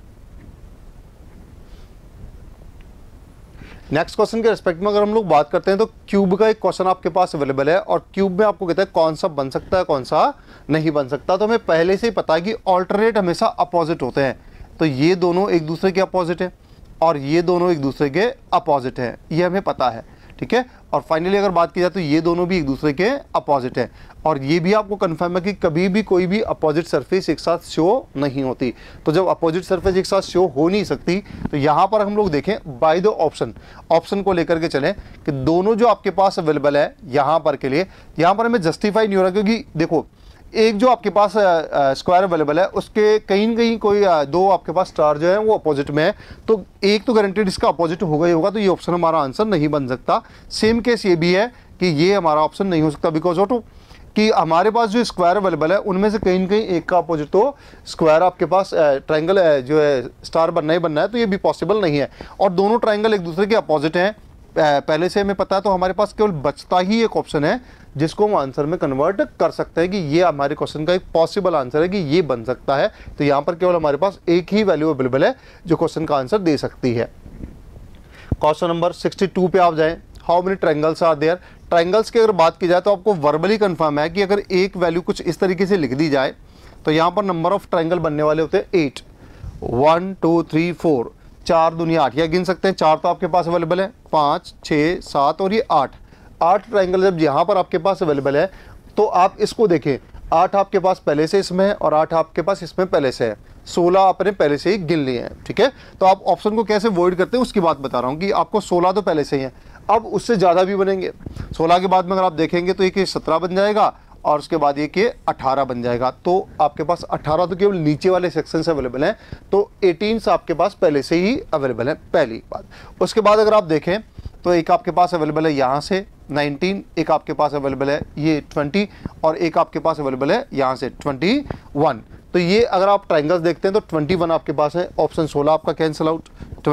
नेक्स्ट क्वेश्चन के रिस्पेक्ट में अगर हम लोग बात करते हैं तो क्यूब का एक क्वेश्चन आपके पास अवेलेबल है और क्यूब में आपको कहता है कौन सा बन सकता है कौन सा नहीं बन सकता। तो हमें पहले से ही पता है कि ऑल्टरनेट हमेशा अपोजिट होते हैं। तो ये दोनों एक दूसरे के अपोजिट है और ये दोनों एक दूसरे के अपोजिट है, ये हमें पता है, ठीक है। और फाइनली अगर बात की जाए तो ये दोनों भी एक दूसरे के अपोजिट है और ये भी आपको कंफर्म है कि कभी भी कोई भी अपोजिट सरफेस एक साथ शो नहीं होती। तो जब अपोजिट सरफेस एक साथ शो हो नहीं सकती तो यहाँ पर हम लोग देखें बाय द ऑप्शन को लेकर के चलें कि दोनों जो आपके पास अवेलेबल है यहाँ पर के लिए, यहाँ पर हमें जस्टिफाई नहीं हो रहा क्योंकि देखो एक जो आपके पास स्क्वायर अवेलेबल है उसके कहीं न कहीं कोई दो आपके पास स्टार जो है वो अपोजिट में है, तो एक तो गारंटेड इसका अपोजिट होगा ही होगा। तो ये ऑप्शन हमारा आंसर नहीं बन सकता। सेम केस ये भी है कि ये हमारा ऑप्शन नहीं हो सकता बिकॉज ऑफ कि हमारे पास जो स्क्वायर अवेलेबल है उनमें से कहीं न कहीं एक का अपोजिट, तो स्क्वायर आपके पास ट्राइंगल जो है स्टार बनना ही बनना है, तो ये भी पॉसिबल नहीं है। और दोनों ट्राइंगल एक दूसरे के अपोजिट हैं पहले से हमें पता है। तो हमारे पास केवल बचता ही एक ऑप्शन है जिसको हम आंसर में कन्वर्ट कर सकते हैं कि ये हमारे क्वेश्चन का एक पॉसिबल आंसर है कि ये बन सकता है। तो यहाँ पर केवल हमारे पास एक ही वैल्यू अवेलेबल है जो क्वेश्चन का आंसर दे सकती है। क्वेश्चन नंबर 62 पे आप जाएं, how many triangles are there. Triangles की अगर बात की जाए तो आपको वर्बली कंफर्म है कि अगर एक वैल्यू कुछ इस तरीके से लिख दी जाए तो यहाँ पर नंबर ऑफ ट्रायंगल बनने वाले होते हैं 8, 1 2 3 4, 4 दूनी 8, या गिन सकते हैं 4 तो आपके पास अवेलेबल है, 5 6 7 और ये 8 ट्राइंगल जब यहाँ पर आपके पास अवेलेबल है तो आप इसको देखें, 8 आपके पास पहले से इसमें है और 8 आपके पास इसमें पहले से है, 16 आपने पहले से ही गिन लिए हैं, ठीक है। तो आप ऑप्शन को कैसे वॉइड करते हैं उसकी बात बता रहा हूँ कि आपको 16 तो पहले से ही है, अब उससे ज़्यादा भी बनेंगे। 16 के बाद में अगर आप देखेंगे तो एक 17 बन जाएगा और उसके बाद ये कि 18 बन जाएगा। तो आपके पास 18 तो केवल नीचे वाले सेक्शन से अवेलेबल हैं, तो 18 आपके पास पहले से ही अवेलेबल है, पहली बात। उसके बाद अगर आप देखें तो एक आपके पास अवेलेबल है यहाँ से 19, एक आपके पास अवेलेबल है ये 20 और एक आपके पास अवेलेबल है यहाँ से 21। तो ये अगर आप ट्राइंगल्स देखते हैं तो 21 आपके पास है, ऑप्शन 16 आपका कैंसिल आउट,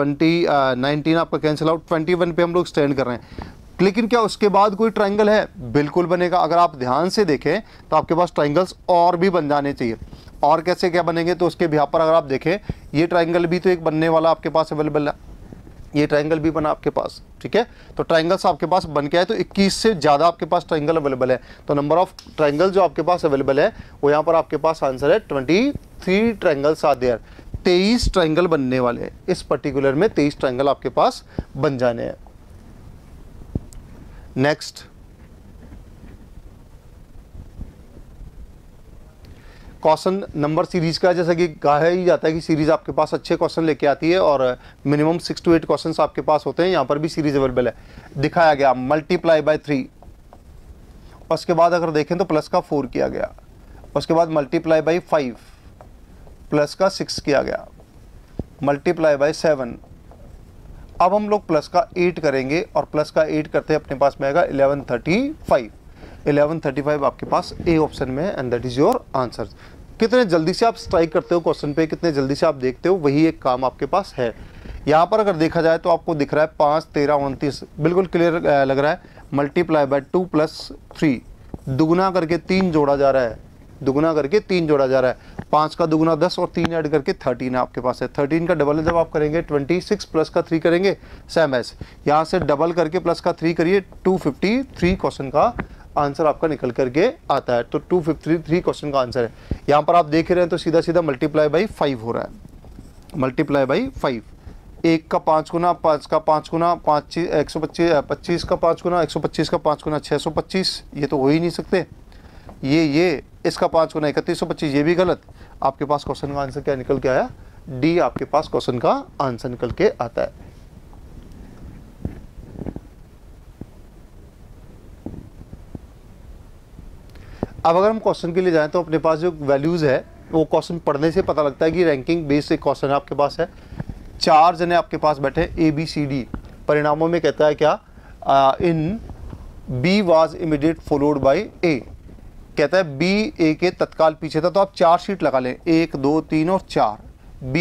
19 आपका कैंसिल आउट, 21 पे हम लोग स्टैंड कर रहे हैं। लेकिन क्या उसके बाद कोई ट्राइंगल है? बिल्कुल बनेगा। अगर आप ध्यान से देखें तो आपके पास ट्राइंगल्स और भी बन जाने चाहिए। और कैसे क्या बनेंगे तो उसके बिहाफ पर अगर आप देखें ये ट्राइंगल भी तो एक बनने वाला आपके पास अवेलेबल है, ये ट्राइंगल भी बना आपके पास, ठीक है। तो ट्राइंगल्स आपके पास बन के आए तो 21 से ज़्यादा आपके पास ट्राइंगल अवेलेबल है। तो नंबर ऑफ ट्राइंगल जो आपके पास अवेलेबल है वो यहाँ पर आपके पास आंसर है 23 ट्राइंगल्स आर देयर। 23 ट्राइंगल बनने वाले हैं इस पर्टिकुलर में, 23 ट्राइंगल आपके पास बन जाने हैं। नेक्स्ट क्वेश्चन नंबर सीरीज का, जैसा कि कहा ही जाता है कि सीरीज आपके पास अच्छे क्वेश्चन लेके आती है और मिनिमम 6 to 8 क्वेश्चंस आपके पास होते हैं। यहाँ पर भी सीरीज अवेलेबल है, दिखाया गया मल्टीप्लाई बाय 3, उसके बाद अगर देखें तो प्लस का 4 किया गया, उसके बाद मल्टीप्लाई बाय 5, प्लस का 6 किया गया, मल्टीप्लाई बाय 7। अब हम लोग प्लस का 8 करेंगे और प्लस का 8 करते हैं अपने पास में आएगा 1135 आपके पास ए ऑप्शन में है and that is your answer. कितने जल्दी से आप स्ट्राइक करते हो क्वेश्चन पे, कितने जल्दी से आप देखते हो, वही एक काम आपके पास है। यहाँ पर अगर देखा जाए तो आपको दिख रहा है 5 13 29, बिल्कुल क्लियर लग रहा है। मल्टीप्लाई बाय 2 + 3, दुगुना करके 3 जोड़ा जा रहा है, दुगुना करके 3 जोड़ा जा रहा है। 5 का दुगुना 10 और 3 ऐड करके 13 आपके पास है। 13 का डबल जब आप करेंगे 26 प्लस का 3 करेंगे सेम एस, यहाँ से डबल करके प्लस का 3 करिए 253 क्वेश्चन का आंसर आपका निकल करके आता है। तो 253 क्वेश्चन का आंसर है। यहाँ पर आप देख रहे हैं तो सीधा सीधा मल्टीप्लाई बाई 5 हो रहा है, मल्टीप्लाई बाई 5। 1 का 5 गुना, 5 का 5 गुना, 125, 25 का 5 गुना, 125 का 5 गुना 625, ये तो हो ही नहीं सकते। ये इसका 5 गुना 3125, ये भी गलत। आपके पास क्वेश्चन का आंसर क्या निकल के आया? डी आपके पास क्वेश्चन का आंसर निकल के आता है। अब अगर हम क्वेश्चन के लिए जाएं तो अपने पास जो वैल्यूज है वो क्वेश्चन पढ़ने से पता लगता है कि रैंकिंग बेस्ड एक क्वेश्चन आपके पास है। 4 जने आपके पास बैठे ABCD, परिणामों में कहता है क्या? In B was immediate followed by A, कहता है B A के तत्काल पीछे था। तो आप 4 शीट लगा लें, 1 2 3 और 4। B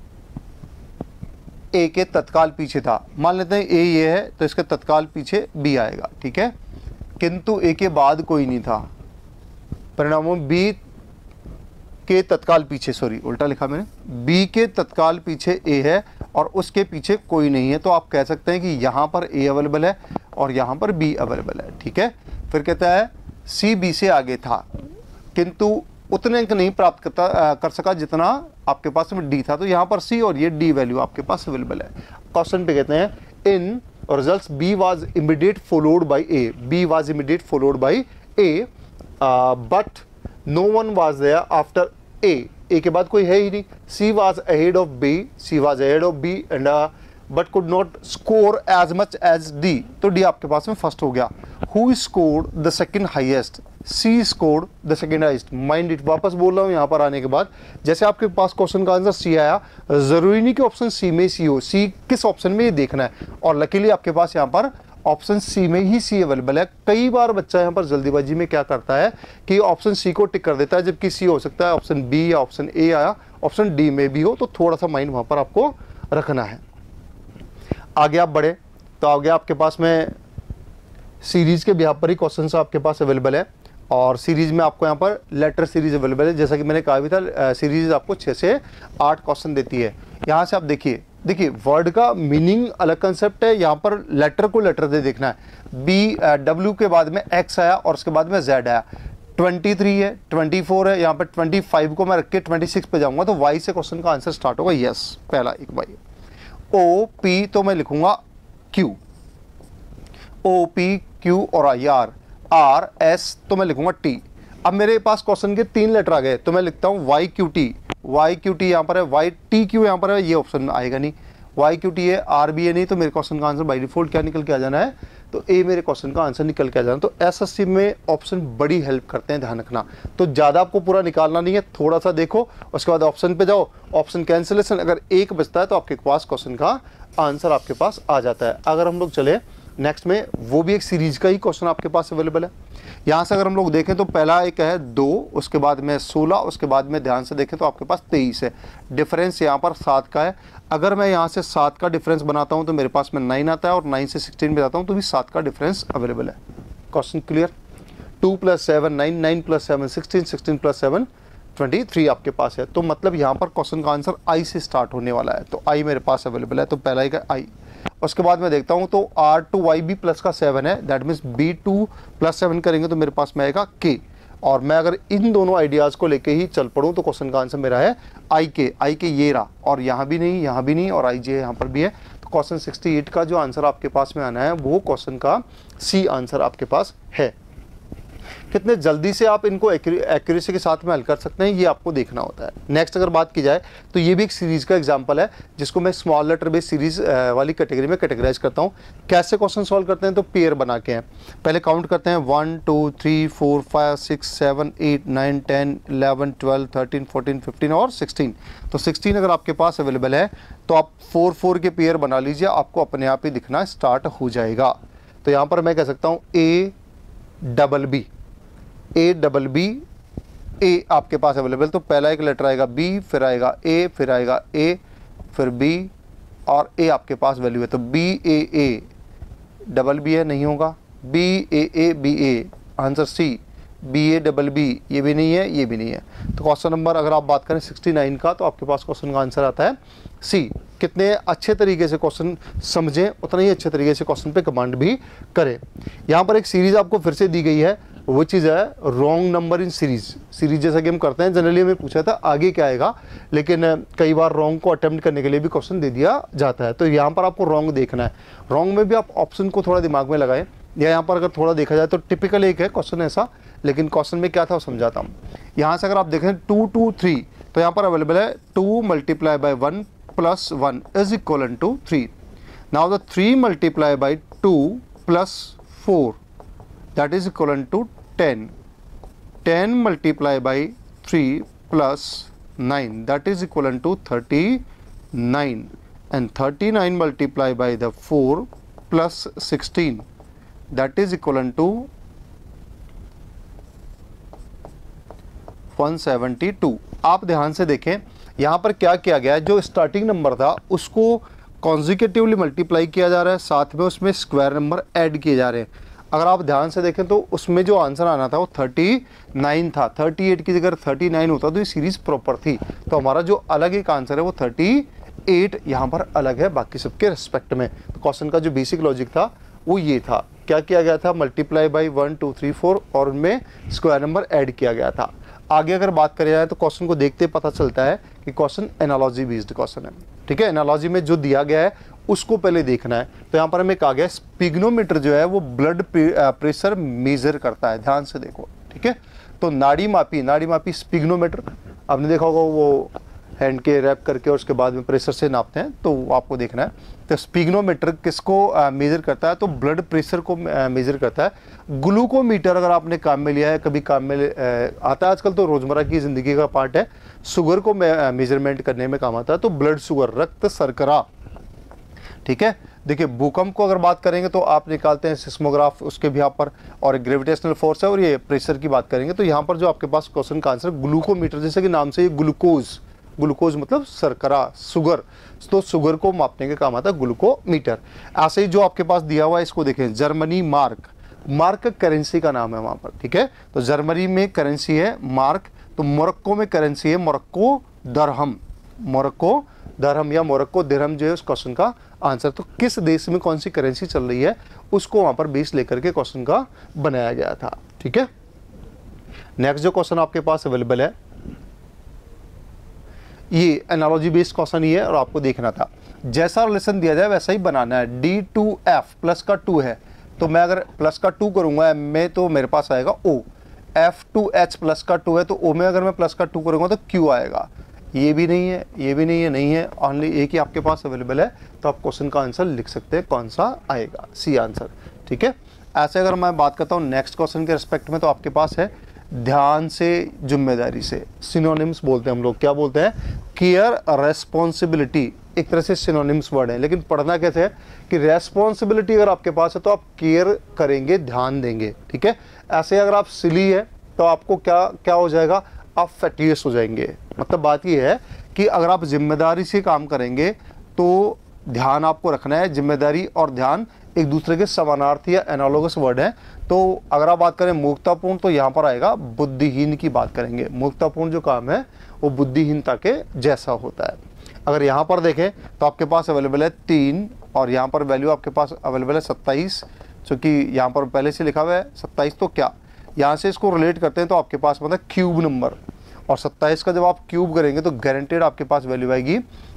A के तत्काल पीछे था, मान लेते हैं A ये है तो इसके तत्काल पीछे B आएगा, ठीक है। किंतु A के बाद कोई नहीं था, परिणामों में B के तत्काल पीछे, सॉरी उल्टा लिखा मैंने, B के तत्काल पीछे A है और उसके पीछे कोई नहीं है। तो आप कह सकते हैं कि यहाँ पर A अवेलेबल है और यहाँ पर B अवेलेबल है, ठीक है। फिर कहता है C B से आगे था किंतु उतने अंक नहीं प्राप्त कर सका जितना आपके पास में D था। तो यहाँ पर C और ये D वैल्यू आपके पास अवेलेबल है। क्वेश्चन पे कहते हैं in results B was immediate followed by A, B was immediate followed by A but no one was there after A के बाद कोई है ही नहीं। C was ahead of B, C was ahead of B and but could not score as much as D, तो D आपके पास में फर्स्ट हो गया। Who scored the second highest? C scored the second highest. Mind it, वापस बोल रहा हूँ यहाँ पर आने के बाद, जैसे आपके पास क्वेश्चन का आंसर C आया, जरूरी नहीं कि ऑप्शन C में C हो, C किस ऑप्शन में ये देखना है। और लकीली आपके पास यहाँ पर ऑप्शन C में ही C अवेलेबल है। कई बार बच्चा यहाँ पर जल्दीबाजी में क्या करता है कि ऑप्शन C को टिक कर देता है, जबकि C हो सकता है ऑप्शन B या ऑप्शन A आया ऑप्शन D में भी हो। तो थोड़ा सा माइंड वहाँ पर आपको रखना है। आगे आप बढ़े तो आगे आपके पास में सीरीज के बिहार पर ही क्वेश्चन आपके पास अवेलेबल है और सीरीज में आपको यहाँ पर लेटर सीरीज अवेलेबल है। जैसा कि मैंने कहा भी था, सीरीज आपको 6 से 8 क्वेश्चन देती है। यहाँ से आप देखिए वर्ड का मीनिंग अलग कंसेप्ट है, यहाँ पर लेटर को लेटर दे देखना है। W के बाद में X आया और उसके बाद में Z आया। 23 है, 24 है, यहाँ पर 25 को मैं रख के 26 पे जाऊंगा तो Y से क्वेश्चन का आंसर स्टार्ट होगा। यस, पहला एक Y। O P तो मैं लिखूंगा Q, O P Q और I R S तो मैं लिखूंगा T। अब मेरे पास क्वेश्चन के 3 लेटर आ गए तो मैं लिखता हूँ Y Q T यहाँ पर है, Y T Q यहाँ पर है, ये ऑप्शन में आएगा नहीं। Y Q T है, R B है नहीं, तो मेरे क्वेश्चन का आंसर बाय डिफॉल्ट क्या निकल के आ जाना है? तो A मेरे क्वेश्चन का आंसर निकल के आ जाना। तो SSC में ऑप्शन बड़ी हेल्प करते हैं, ध्यान रखना। तो ज़्यादा आपको पूरा निकालना नहीं है, थोड़ा सा देखो, उसके बाद ऑप्शन पे जाओ, ऑप्शन कैंसिलेशन, अगर एक बचता है तो आपके पास क्वेश्चन का आंसर आपके पास आ जाता है। अगर हम लोग चले नेक्स्ट में, वो भी एक सीरीज का ही क्वेश्चन आपके पास अवेलेबल है। यहाँ से अगर हम लोग देखें तो पहला एक है 2, उसके बाद में 16, उसके बाद में ध्यान से देखें तो आपके पास 23 है। डिफरेंस यहाँ पर 7 का है। अगर मैं यहाँ से 7 का डिफरेंस बनाता हूँ तो मेरे पास में 9 आता है और 9 से 16 में जाता हूँ तो भी 7 का डिफरेंस अवेलेबल है। Question clear? 2 + 7 9, 9 + 7 16, 16 + 7 23 आपके पास है। तो मतलब यहाँ पर क्वेश्चन का आंसर I से स्टार्ट होने वाला है, तो I मेरे पास अवेलेबल है। तो पहला एक I। उसके बाद मैं देखता हूँ तो R2YB प्लस का 7 है, दैट मीन्स B2 + 7 करेंगे तो मेरे पास में आएगा K। और मैं अगर इन दोनों आइडियाज़ को लेके ही चल पड़ूँ तो क्वेश्चन का आंसर मेरा है I K ये रहा, और यहाँ भी नहीं, यहाँ भी नहीं, और IJ यहाँ पर भी है। तो क्वेश्चन 68 का जो आंसर आपके पास में आना है वो क्वेश्चन का C आंसर आपके पास है। कितने जल्दी से आप इनको एक्यूरेसी के साथ में हल कर सकते हैं ये आपको देखना होता है। नेक्स्ट अगर बात की जाए तो ये भी एक सीरीज का एग्जांपल है जिसको मैं स्मॉल लेटर बेस्ड सीरीज वाली कैटेगरी में कैटेगराइज करता हूँ। कैसे क्वेश्चन सॉल्व करते हैं तो पेयर बना के हैं। पहले काउंट करते हैं 1 2 3 4 5 6 7 8 9 10 11 12 13 14 15 और 16। तो 16 अगर आपके पास अवेलेबल है तो आप 4 4 के पेयर बना लीजिए, आपको अपने आप ही दिखना स्टार्ट हो जाएगा। तो यहाँ पर मैं कह सकता हूँ A आपके पास अवेलेबल। तो पहला एक लेटर आएगा B, फिर आएगा A, फिर आएगा A, फिर B और A आपके पास वैल्यू है। तो BAA B है, नहीं होगा। BAA answer C। BABB ये भी नहीं है, ये भी नहीं है। तो क्वेश्चन नंबर अगर आप बात करें 69 का तो आपके पास क्वेश्चन का आंसर आता है C। कितने अच्छे तरीके से क्वेश्चन समझें उतना ही अच्छे तरीके से क्वेश्चन पे कमांड भी करें। यहाँ पर एक सीरीज आपको फिर से दी गई है, वो चीज़ है रॉन्ग नंबर इन सीरीज जैसा कि हम करते हैं। जनरली हमें पूछा था आगे क्या आएगा, लेकिन कई बार रॉन्ग को अटेम्प्ट करने के लिए भी क्वेश्चन दे दिया जाता है। तो यहाँ पर आपको रॉन्ग देखना है। रॉन्ग में भी आप ऑप्शन को थोड़ा दिमाग में लगाएं, या यहाँ पर अगर थोड़ा देखा जाए तो टिपिकल एक है क्वेश्चन ऐसा लेकिन क्वेश्चन में क्या था वो समझाता हूँ। यहाँ से अगर आप देखें 2 2 3 तो यहाँ पर अवेलेबल है 2 multiply by 1 plus 1 is equal to 3। Now the 3 multiply by 2 plus 4 that is equal to 10। 10 multiply by 3 plus 9 that is equivalent to 39, and 39 multiplied by the 4 plus 16 that is equivalent to 172। आप ध्यान से देखें यहाँ पर क्या किया गया है, जो स्टार्टिंग नंबर था उसको कॉन्जिक्यूटिवली मल्टीप्लाई किया जा रहा है, साथ में उसमें स्क्वायर नंबर ऐड किए जा रहे हैं। अगर आप ध्यान से देखें तो उसमें जो आंसर आना था वो 39 था, 38 की जगह 39 होता तो ये सीरीज प्रॉपर थी। तो हमारा जो अलग एक आंसर है वो 38 यहाँ पर अलग है बाकी सबके रिस्पेक्ट में। तो क्वेश्चन का जो बेसिक लॉजिक था वो ये था, क्या किया गया था, मल्टीप्लाई बाई 1 2 3 4 और उनमें स्क्वायर नंबर ऐड किया गया था। आगे अगर बात करें जाए तो क्वेश्चन को देखते पता चलता है कि क्वेश्चन एनालॉजी बेस्ड क्वेश्चन है, ठीक है। एनालॉजी में जो दिया गया है उसको पहले देखना है। तो यहाँ पर हमें कहा गया स्पिग्नोमीटर जो है वो ब्लड प्रेशर मेजर करता है, ध्यान से देखो, ठीक है। तो नाड़ी मापी स्पिग्नोमीटर आपने देखा होगा, वो हैंड के रैप करके और उसके बाद में प्रेशर से नापते हैं, तो आपको देखना है। तो स्पिग्नोमीटर किसको मेजर करता है, तो ब्लड प्रेशर को मेजर करता है। ग्लूकोमीटर अगर आपने काम में लिया है, कभी काम में आता है, आजकल तो रोजमर्रा की जिंदगी का पार्ट है, शुगर को मेजरमेंट करने में काम आता है। तो ब्लड शुगर, रक्त शर्करा, ठीक है। देखिए भूकंप को अगर बात करेंगे तो आप निकालते हैं सिस्मोग्राफ, उसके भी यहाँ पर, और ग्रेविटेशनल फोर्स है, और ये प्रेशर की बात करेंगे तो यहाँ पर जो आपके पास क्वेश्चन का आंसर ग्लूकोमीटर, जैसे कि नाम से ये ग्लूकोज मतलब शर्करा, शुगर, तो शुगर को मापने के काम आता है ग्लूकोमीटर। ऐसे ही जो आपके पास दिया हुआ है इसको देखें, जर्मनी मार्क करेंसी का नाम है वहाँ पर, ठीक है। तो जर्मनी में करेंसी है मार्क, तो मोरक्को में करेंसी है मोरक्को दरहम या मोरक्को दिरहम जो है उस क्वेश्चन का आंसर। तो किस देश में कौन सी करेंसी चल रही है उसको वहाँ पर बेस लेकर के क्वेश्चन का बनाया गया था, ठीक है। नेक्स्ट जो क्वेश्चन आपके पास अवेलेबल है ये एनालॉजी बेस्ड क्वेश्चन ही है, और आपको देखना था जैसा रिलेशन दिया जाए वैसा ही बनाना है। D2F प्लस का 2 है, तो मैं अगर प्लस का 2 करूंगा M में तो मेरे पास आएगा O। F2H प्लस का 2 है, तो O में अगर मैं प्लस का 2 करूंगा तो Q आएगा। ये भी नहीं है, ये भी नहीं है, नहीं है, ओनली एक ही आपके पास अवेलेबल है। तो आप क्वेश्चन का आंसर लिख सकते हैं, कौन सा आएगा, सी आंसर, ठीक है। ऐसे अगर मैं बात करता हूँ नेक्स्ट क्वेश्चन के रिस्पेक्ट में, तो आपके पास है ध्यान से, जिम्मेदारी से, सिनोनिम्स बोलते हैं हम लोग, क्या बोलते हैं, केयर, रेस्पॉन्सिबिलिटी, एक तरह से सिनोनिम्स वर्ड है, लेकिन पढ़ना कैसे है कि रेस्पॉन्सिबिलिटी अगर आपके पास है तो आप केयर करेंगे, ध्यान देंगे, ठीक है। ऐसे अगर आप सिली है तो आपको क्या हो जाएगा, आप फैटियस हो जाएंगे। मतलब बात ये है कि अगर आप जिम्मेदारी से काम करेंगे तो ध्यान आपको रखना है। जिम्मेदारी और ध्यान एक दूसरे के समानार्थी या एनालोगस वर्ड है। तो अगर आप बात करें मूर्खतापूर्ण, तो यहाँ पर आएगा बुद्धिहीन की बात करेंगे। मूर्खतापूर्ण जो काम है वो बुद्धिहीनता के जैसा होता है। अगर यहाँ पर देखें तो आपके पास अवेलेबल है 3, और यहाँ पर वैल्यू आपके पास अवेलेबल है 27, क्योंकि यहाँ पर पहले से लिखा हुआ है 27। तो क्या यहाँ से इसको रिलेट करते हैं तो आपके पास मतलब क्यूब नंबर, और 27 का जब आप क्यूब करेंगे तो गारंटेड आपके पास वैल्यू आएगी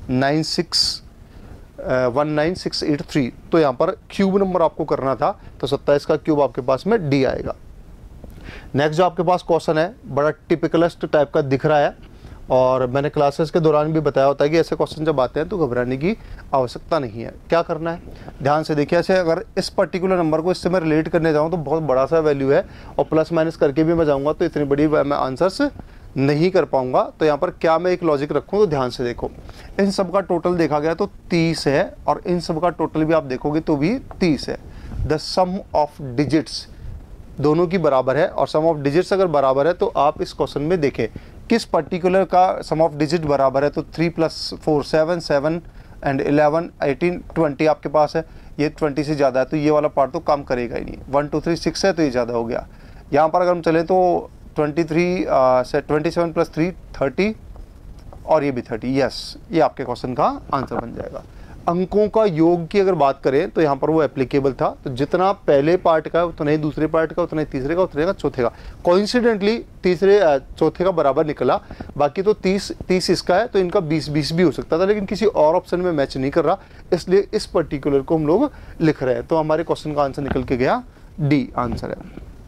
19683। तो यहाँ पर क्यूब नंबर आपको करना था, तो 27 का क्यूब आपके पास में डी आएगा। नेक्स्ट जो आपके पास क्वेश्चन है बड़ा टिपिकलिस्ट टाइप का दिख रहा है, और मैंने क्लासेस के दौरान भी बताया होता है कि ऐसे क्वेश्चन जब आते हैं तो घबराने की आवश्यकता नहीं है। क्या करना है, ध्यान से देखिए। ऐसे अगर इस पर्टिकुलर नंबर को इससे मैं रिलेट करने जाऊँ तो बहुत बड़ा सा वैल्यू है, और प्लस माइनस करके भी मैं जाऊँगा तो इतनी बड़ी मैं आंसर्स नहीं कर पाऊंगा। तो यहाँ पर क्या मैं एक लॉजिक रखूँ, तो ध्यान से देखो, इन सब का टोटल देखा गया तो 30 है, और इन सब का टोटल भी आप देखोगे तो भी 30 है। द सम ऑफ डिजिट्स दोनों की बराबर है, और सम ऑफ डिजिट्स अगर बराबर है तो आप इस क्वेश्चन में देखें किस पर्टिकुलर का सम ऑफ डिजिट बराबर है। तो 3 + 4 7 7 एंड 11 18 20 आपके पास है, ये 20 से ज़्यादा है तो ये वाला पार्ट तो काम करेगा ही नहीं। 1 2 3 6 है तो ये ज़्यादा हो गया। यहाँ पर अगर हम चले तो 27 + 3 30, और ये भी 30, यस, ये आपके क्वेश्चन का आंसर बन जाएगा। अंकों का योग की अगर बात करें तो यहाँ पर वो एप्लीकेबल था, तो जितना पहले पार्ट का उतना ही दूसरे पार्ट का, उतना ही तीसरे का, उतने का चौथे का। कोइंसिडेंटली तीसरे चौथे का बराबर निकला, बाकी तो 30 इसका है, तो इनका 20 भी हो सकता था, लेकिन किसी और ऑप्शन में मैच नहीं कर रहा, इसलिए इस पर्टिकुलर को हम लोग लिख रहे हैं। तो हमारे क्वेश्चन का आंसर निकल के गया डी आंसर है।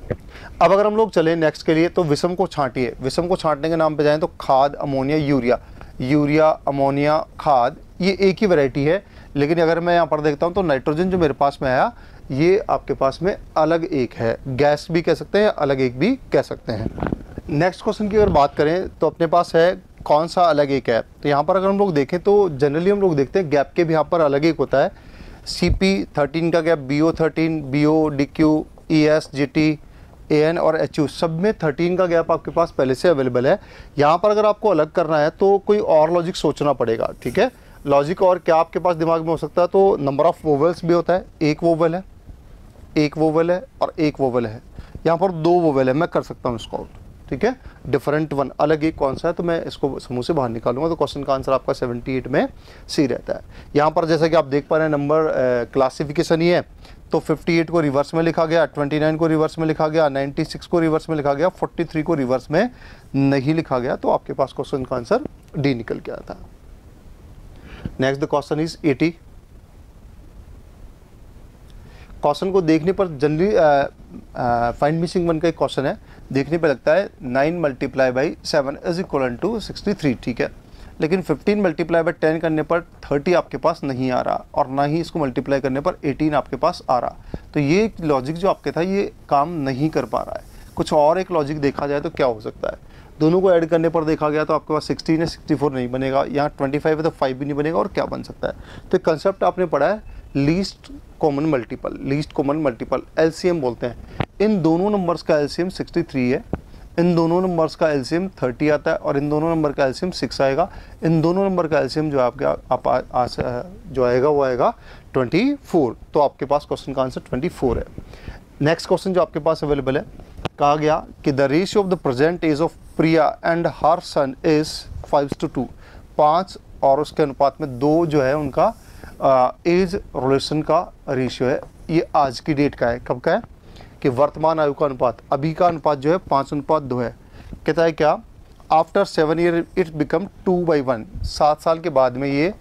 अब अगर हम लोग चले नेक्स्ट के लिए, तो विषम को छांटिए। विषम को छांटने के नाम पे जाएं तो खाद, अमोनिया, यूरिया, यूरिया, अमोनिया, खाद, ये एक ही वैरायटी है। लेकिन अगर मैं यहाँ पर देखता हूँ तो नाइट्रोजन जो मेरे पास में आया, ये आपके पास में अलग एक है, गैस भी कह सकते हैं, अलग एक भी कह सकते हैं। नेक्स्ट क्वेश्चन की अगर बात करें तो अपने पास है कौन सा अलग एक है। तो यहाँ पर अगर हम लोग देखें तो जनरली हम लोग देखते हैं गैप के भी यहाँ पर अलग एक होता है। CP13 का गैप, BO13, BO, DQ, ES, GT, AN और HU सब में 13 का गैप आपके पास पहले से अवेलेबल है। यहाँ पर अगर आपको अलग करना है तो कोई और लॉजिक सोचना पड़ेगा, ठीक है। लॉजिक और क्या आपके पास दिमाग में हो सकता है, तो नंबर ऑफ वोवेल्स भी होता है। एक वोवेल है, एक वोवेल है और एक वोवेल है। यहाँ पर 2 वोवेल है, मैं कर सकता हूँ इसको, ठीक है। डिफरेंट वन, अलग एक कौन सा है, तो मैं इसको समूह से बाहर निकालूंगा। तो क्वेश्चन का आंसर आपका 78 में सी रहता है। यहाँ पर जैसा कि आप देख पा रहे हैं नंबर क्लासिफिकेशन ही है, तो 58 को रिवर्स में लिखा गया, 29 को रिवर्स में लिखा गया, 96 को रिवर्स में लिखा गया, 43 को रिवर्स में नहीं लिखा गया। तो आपके पास क्वेश्चन का आंसर डी निकल के आया था। Next the question is 80। Question को देखने पर जनरली फाइंड मिसिंग वन का एक क्वेश्चन है, देखने पे लगता है 9 multiply by 7 is equal to 63, ठीक है। लेकिन 15 मल्टीप्लाई बाई 10 करने पर 30 आपके पास नहीं आ रहा, और ना ही इसको मल्टीप्लाई करने पर 18 आपके पास आ रहा। तो ये लॉजिक जो आपके था ये काम नहीं कर पा रहा है। कुछ और एक लॉजिक देखा जाए तो क्या हो सकता है, दोनों को ऐड करने पर देखा गया तो आपके पास 16 है, 64 नहीं बनेगा, यहाँ 25 है तो 5 भी नहीं बनेगा, और क्या बन सकता है। तो कंसेप्ट आपने पढ़ा है least common multiple, least common multiple LCM बोलते हैं। इन दोनों नंबर्स का LCM 63 है, इन दोनों नंबर्स का LCM 30 आता है, और इन दोनों नंबर का LCM 6 आएगा। इन दोनों नंबर का LCM जो जो आएगा वो आएगा 24। तो आपके पास क्वेश्चन का आंसर 24 है। नेक्स्ट क्वेश्चन जो आपके पास अवेलेबल है, कहा गया कि the ratio of the present age of Priya and her son is 5:2, 5 और उसके अनुपात में 2 जो है उनका एज रिलेशन का रेशियो है। ये आज की डेट का है, कब का है कि वर्तमान आयु का अनुपात, अभी का अनुपात जो है 5:2 है। कहता है क्या, आफ्टर 7 ईयर इट बिकम 2/1, 7 साल के बाद में ये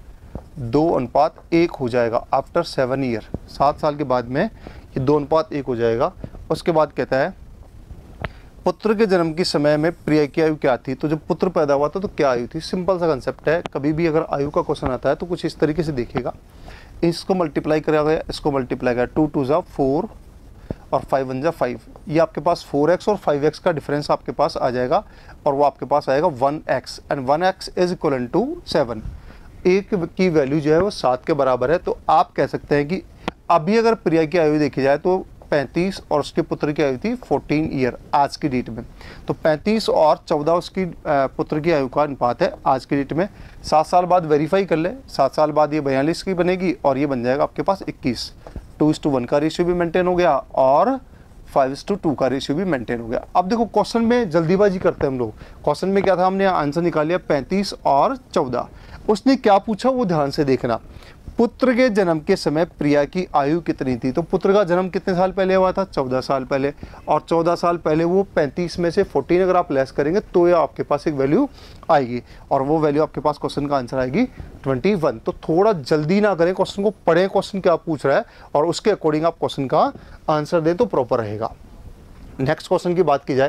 2:1 हो जाएगा। आफ्टर 7 ईयर, 7 साल के बाद में ये 2:1 हो जाएगा। उसके बाद कहता है पुत्र के जन्म के समय में प्रिया की आयु क्या थी। तो जब पुत्र पैदा हुआ था तो क्या आयु थी, सिंपल सा कंसेप्ट है। कभी भी अगर आयु का क्वेश्चन आता है तो कुछ इस तरीके से देखिएगा, इसको मल्टीप्लाई करा गया, इसको मल्टीप्लाई करा, 2 2 जा 4 और 5 1 जा 5, ये आपके पास 4x और 5x का डिफरेंस आपके पास आ जाएगा, और वो आपके पास आएगा 1x, and 1x is equal to 7। एक की वैल्यू जो है वो 7 के बराबर है। तो आप कह सकते हैं कि अभी अगर प्रिया की आयु देखी जाए तो 35 और उसके पुत्र की आयु थी 14 ईयर आज की डेट में। तो 35 और 14 उसकी पुत्र की आयु का अनुपात है आज की डेट में। 7 साल बाद वेरीफाई कर ले, 7 साल बाद ये 42 की बनेगी, और ये बन जाएगा आपके पास 21। 2:1 का रेशियो भी मेंटेन हो गया, और 5:2 का रेशियो भी मेंटेन हो गया। अब देखो क्वेश्चन में जल्दीबाजी करते हैं हम लोग। क्वेश्चन में क्या था, हमने आंसर निकाल लिया 35 और 14। उसने क्या पूछा वो ध्यान से देखना। पुत्र के जन्म के समय प्रिया की आयु कितनी थी। तो पुत्र का जन्म कितने साल पहले हुआ था, 14 साल पहले, और 14 साल पहले वो 35 में से 14 अगर आप लेस करेंगे तो ये आपके पास एक वैल्यू आएगी, और वो वैल्यू आपके पास क्वेश्चन का आंसर आएगी 21। तो थोड़ा जल्दी ना करें, क्वेश्चन को पढ़ें, क्वेश्चन क्या पूछ रहा है, और उसके अकॉर्डिंग आप क्वेश्चन का आंसर दें तो प्रॉपर रहेगा। नेक्स्ट क्वेश्चन की बात की जाए,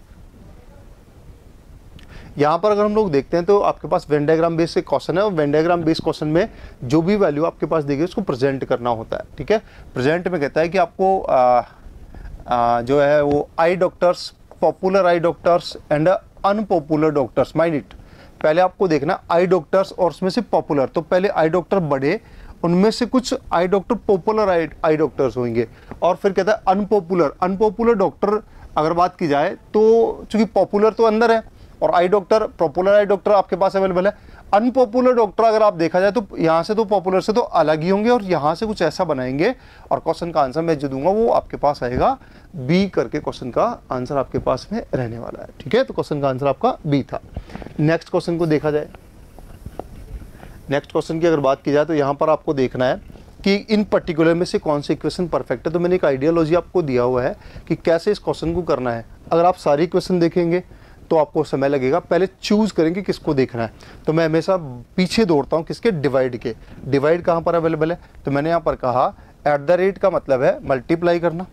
यहाँ पर अगर हम लोग देखते हैं तो आपके पास वेन डायग्राम बेस्ड एक क्वेश्चन है, और वेन डायग्राम बेस्ड क्वेश्चन में जो भी वैल्यू आपके पास दी गई उसको प्रेजेंट करना होता है, ठीक है। प्रेजेंट में कहता है कि आपको जो है वो eye doctors, popular eye doctors and unpopular doctors, mind it. पहले आपको देखना आई डॉक्टर्स और उसमें से पॉपुलर, तो पहले आई डॉक्टर बढ़े, उनमें से कुछ eye doctor popular eye doctors होंगे, और फिर कहता है अनपॉपुलर डॉक्टर अगर बात की जाए तो चूंकि पॉपुलर तो अंदर है और eye doctor, popular eye doctor आपके पास अवेलेबल है। अनपॉपुलर डॉक्टर अगर आप देखा जाए तो यहाँ से तो पॉपुलर से तो अलग ही होंगे, और यहाँ से कुछ ऐसा बनाएंगे, और क्वेश्चन का आंसर मैं जो दूंगा वो आपके पास आएगा बी करके, क्वेश्चन का आंसर आपके पास में रहने वाला है, ठीक है। तो क्वेश्चन का आंसर आपका बी था। नेक्स्ट क्वेश्चन को देखा जाए, नेक्स्ट क्वेश्चन की अगर बात की जाए तो यहाँ पर आपको देखना है कि इन पर्टिकुलर में से कौन सी इक्वेशन परफेक्ट है। तो मैंने एक आइडियोलॉजी आपको दिया हुआ है कि कैसे इस क्वेश्चन को करना है। अगर आप सारी इक्वेशन देखेंगे तो आपको समय लगेगा, पहले चूज करेंगे किसको देखना है। तो मैं हमेशा पीछे दौड़ता हूँ किसके, डिवाइड के। डिवाइड कहाँ पर अवेलेबल है, तो मैंने यहाँ पर कहा एट द रेट का मतलब है मल्टीप्लाई करना,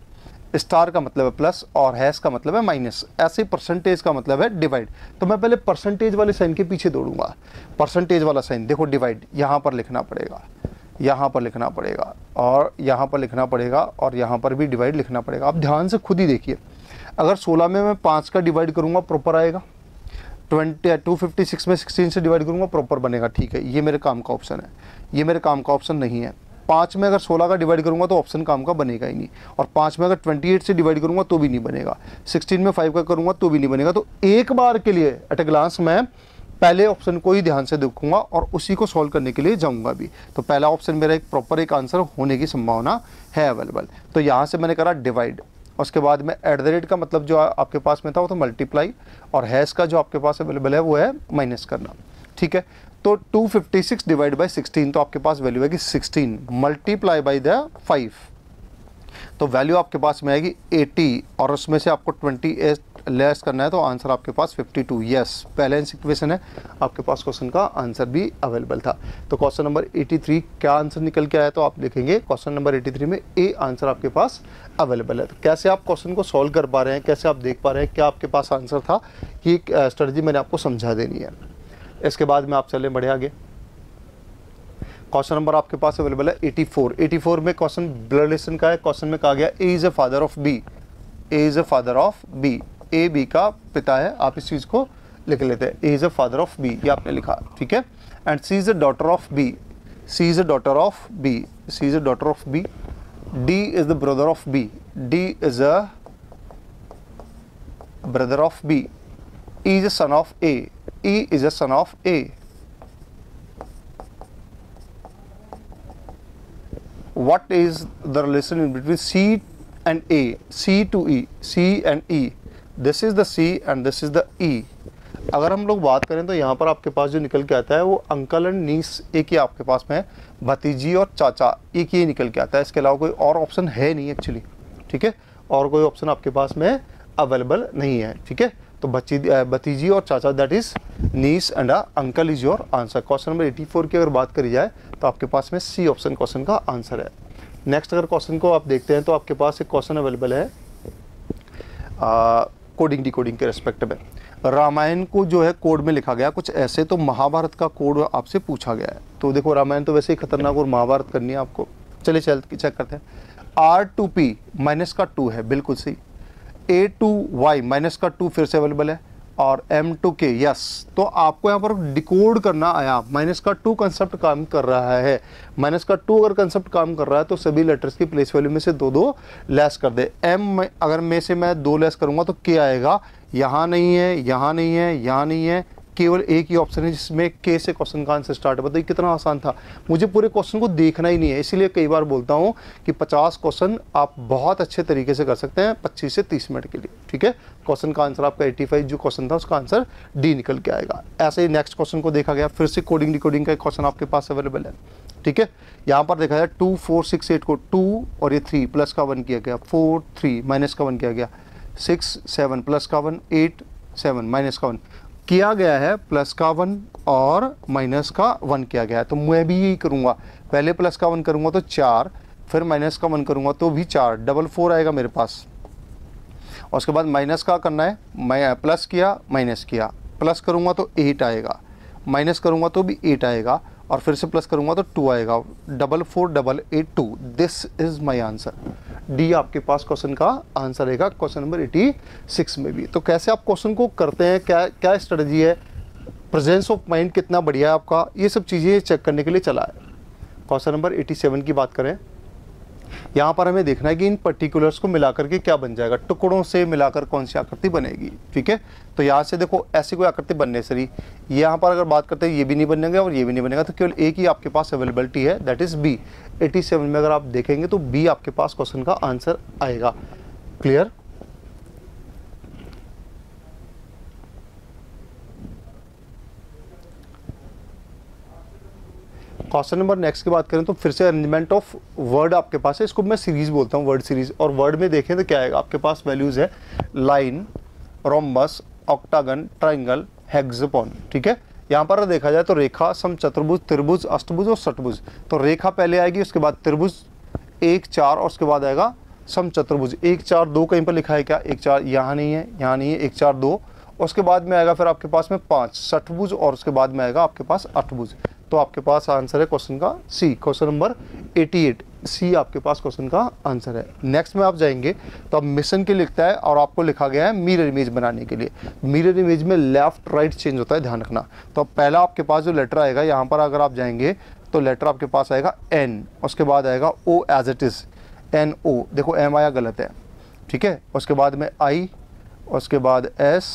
स्टार का मतलब है प्लस और हैश का मतलब है माइनस, ऐसे परसेंटेज का मतलब है डिवाइड। तो मैं पहले परसेंटेज वाले साइन के पीछे दौड़ूंगा। परसेंटेज वाला साइन देखो, डिवाइड यहाँ पर लिखना पड़ेगा, यहाँ पर लिखना पड़ेगा, और यहाँ पर लिखना पड़ेगा, और यहाँ पर भी डिवाइड लिखना पड़ेगा। आप ध्यान से खुद ही देखिए, अगर 16 में मैं 5 का डिवाइड करूँगा प्रॉपर आएगा, 256 में 16 से डिवाइड करूँगा प्रॉपर बनेगा। ठीक है, ये मेरे काम का ऑप्शन है, ये मेरे काम का ऑप्शन नहीं है। 5 में अगर 16 का डिवाइड करूँगा तो ऑप्शन काम का बनेगा ही नहीं, और 5 में अगर 28 से डिवाइड करूँगा तो भी नहीं बनेगा, 16 में 5 का करूँगा तो भी नहीं बनेगा। तो एक बार के लिए एट ए ग्लांस मैं पहले ऑप्शन को ही ध्यान से देखूंगा और उसी को सॉल्व करने के लिए जाऊंगा भी। तो पहला ऑप्शन मेरा एक प्रॉपर एक आंसर होने की संभावना है अवेलेबल। तो यहाँ से मैंने करा डिवाइड, उसके बाद में एट द रेट का मतलब जो आपके पास में था वो तो मल्टीप्लाई, और हैश का जो आपके पास अवेलेबल है वो है माइनस करना। ठीक है, तो 256 डिवाइड बाई 16, तो आपके पास वैल्यू आएगी 16 मल्टीप्लाई बाई द 5, तो वैल्यू आपके पास में आएगी 80, और उसमें से आपको 28 लेस करना है, तो आंसर आपके पास 52। यस, बैलेंस इक्वेशन है, आपके पास क्वेश्चन का आंसर भी अवेलेबल था। तो क्वेश्चन नंबर 83 क्या आंसर निकल के आया, तो आप देखेंगे क्वेश्चन नंबर 83 में ए आंसर आपके पास अवेलेबल है। तो कैसे आप क्वेश्चन को सॉल्व कर पा रहे हैं, कैसे आप देख पा रहे हैं क्या आपके पास आंसर था, ये स्ट्रेटजी मैंने आपको समझा देनी है। इसके बाद में आप चले बढ़े आगे। क्वेश्चन नंबर आपके पास अवेलेबल है 84 में क्वेश्चन ब्लड रिलेशन का है। क्वेश्चन में कहा गया A is a father of B, A is a father of B, A B का पिता है। आप इस चीज को लिख लेते हैं, A is a father of B, ये आपने लिखा, ठीक है। And C is a daughter of B, C is a daughter of B, C is a daughter of B, D is the brother of B, D is a brother of B, E is a son of A, E is a son of A. What is the relation in between C and A, C to E, C and E, this is the C and this is the E। अगर हम लोग बात करें तो यहाँ पर आपके पास जो निकल के आता है वो अंकल एंड नीस एक ही आपके पास में है, भतीजी और चाचा एक ही निकल के आता है, इसके अलावा कोई और ऑप्शन है नहीं एक्चुअली, ठीक है, और कोई ऑप्शन आपके पास में अवेलेबल नहीं है, ठीक है। तो भतीजी और चाचा, that is niece and uncle is your answer. Question number 84 की अगर बात करी जाए तो आपके पास में सी ऑप्शन क्वेश्चन का आंसर है। नेक्स्ट अगर क्वेश्चन को आप देखते हैं तो आपके पास एक क्वेश्चन अवेलेबल है कोडिंग डिकोडिंग के रेस्पेक्ट में। रामायण को जो है कोड में लिखा गया कुछ ऐसे, तो महाभारत का कोड आपसे पूछा गया है। तो देखो रामायण तो वैसे ही खतरनाक और महाभारत करनी है आपको। चलिए चेक करते हैं। R2P माइनस का 2 है, बिल्कुल सही। A2Y माइनस का 2 फिर से अवेलेबल है, और M2K यस। तो आपको यहाँ पर डिकोड करना आया, माइनस का 2 कंसेप्ट काम कर रहा है। माइनस का 2 अगर कंसेप्ट काम कर रहा है तो सभी लेटर्स की प्लेस वैल्यू में से 2 लेस कर दे। M अगर में से मैं 2 लेस करूँगा तो K आएगा, यहाँ नहीं है, यहाँ नहीं है, यहाँ नहीं है, केवल एक ही ऑप्शन है जिसमें के से क्वेश्चन का आंसर स्टार्ट है। बताइए कितना आसान था, मुझे पूरे क्वेश्चन को देखना ही नहीं है। इसीलिए कई बार बोलता हूँ कि 50 क्वेश्चन आप बहुत अच्छे तरीके से कर सकते हैं 25 से 30 मिनट के लिए, ठीक है। क्वेश्चन का आंसर आपका 85 जो क्वेश्चन था उसका आंसर डी निकल के आएगा। ऐसे ही नेक्स्ट क्वेश्चन को देखा गया, फिर से कोडिंग डिकोडिंग का एक क्वेश्चन आपके पास अवेलेबल है, ठीक है। यहाँ पर देखा जाए 2 4 6 8 को 2 और ये 3 प्लस का 1 किया गया, 4 3 माइनस का 1 किया गया, 6 7 प्लस का 1 8 7 माइनस का 1 किया गया है, प्लस का 1 और माइनस का 1 किया गया है। तो मैं भी यही करूँगा, पहले प्लस का 1 करूँगा तो 4, फिर माइनस का 1 करूँगा तो भी 4, डबल 4 आएगा मेरे पास। और उसके बाद माइनस का करना है, मैं प्लस किया माइनस किया, प्लस करूँगा तो 8 आएगा, माइनस करूँगा तो भी 8 आएगा, और फिर से प्लस करूँगा तो 2 आएगा, double 4 double 8 2। This is my answer. D आपके पास क्वेश्चन का आंसर रहेगा क्वेश्चन नंबर 86 में भी। तो कैसे आप क्वेश्चन को करते हैं, क्या स्ट्रेटजी है, प्रेजेंस ऑफ माइंड कितना बढ़िया है आपका, ये सब चीज़ें चेक करने के लिए चला है। क्वेश्चन नंबर 87 की बात करें, यहाँ पर हमें देखना है कि इन पर्टिकुलर्स को मिलाकर के क्या बन जाएगा, टुकड़ों से मिलाकर कौन सी आकृति बनेगी, ठीक है। तो यहाँ से देखो ऐसी कोई आकृति बनने से रही, यहाँ पर अगर बात करते हैं ये भी नहीं बनेगा और ये भी नहीं बनेगा, तो केवल एक ही आपके पास अवेलेबिलिटी है, दैट इज बी। 87 में अगर आप देखेंगे तो बी आपके पास क्वेश्चन का आंसर आएगा। क्लियर? क्वेश्चन नंबर नेक्स्ट की बात करें तो फिर से अरेंजमेंट ऑफ वर्ड आपके पास है, इसको मैं सीरीज बोलता हूँ, वर्ड सीरीज। और वर्ड में देखें तो क्या आएगा आपके पास, वैल्यूज है line, rhombus, octagon, triangle, hexagon, ठीक है। यहाँ पर देखा जाए तो रेखा, समचतुर्भुज, त्रिभुज, अष्टभुज और षटभुज। तो रेखा पहले आएगी, उसके बाद त्रिभुज 1 4 और उसके बाद आएगा सम चतुर्भुज 1 4 2 कहीं पर लिखा है क्या? 1 4 यहाँ नहीं है, यहाँ नहीं है, 1 4 2, उसके बाद में आएगा फिर आपके पास में 5 षटभुज और उसके बाद में आएगा आपके पास अष्टभुज। तो आपके पास आंसर है क्वेश्चन का सी, क्वेश्चन नंबर 88 सी आपके पास क्वेश्चन का आंसर है। नेक्स्ट में आप जाएंगे तो अब मिशन के लिखता है और आपको लिखा गया है मिरर इमेज बनाने के लिए। मिरर इमेज में लेफ्ट राइट चेंज होता है, ध्यान रखना। तो अब पहला आपके पास जो लेटर आएगा यहाँ पर अगर आप जाएंगे तो लेटर आपके पास आएगा एन, उसके बाद आएगा O as it is N O, देखो एम आया गलत है, ठीक है। उसके बाद में आई, उसके बाद एस,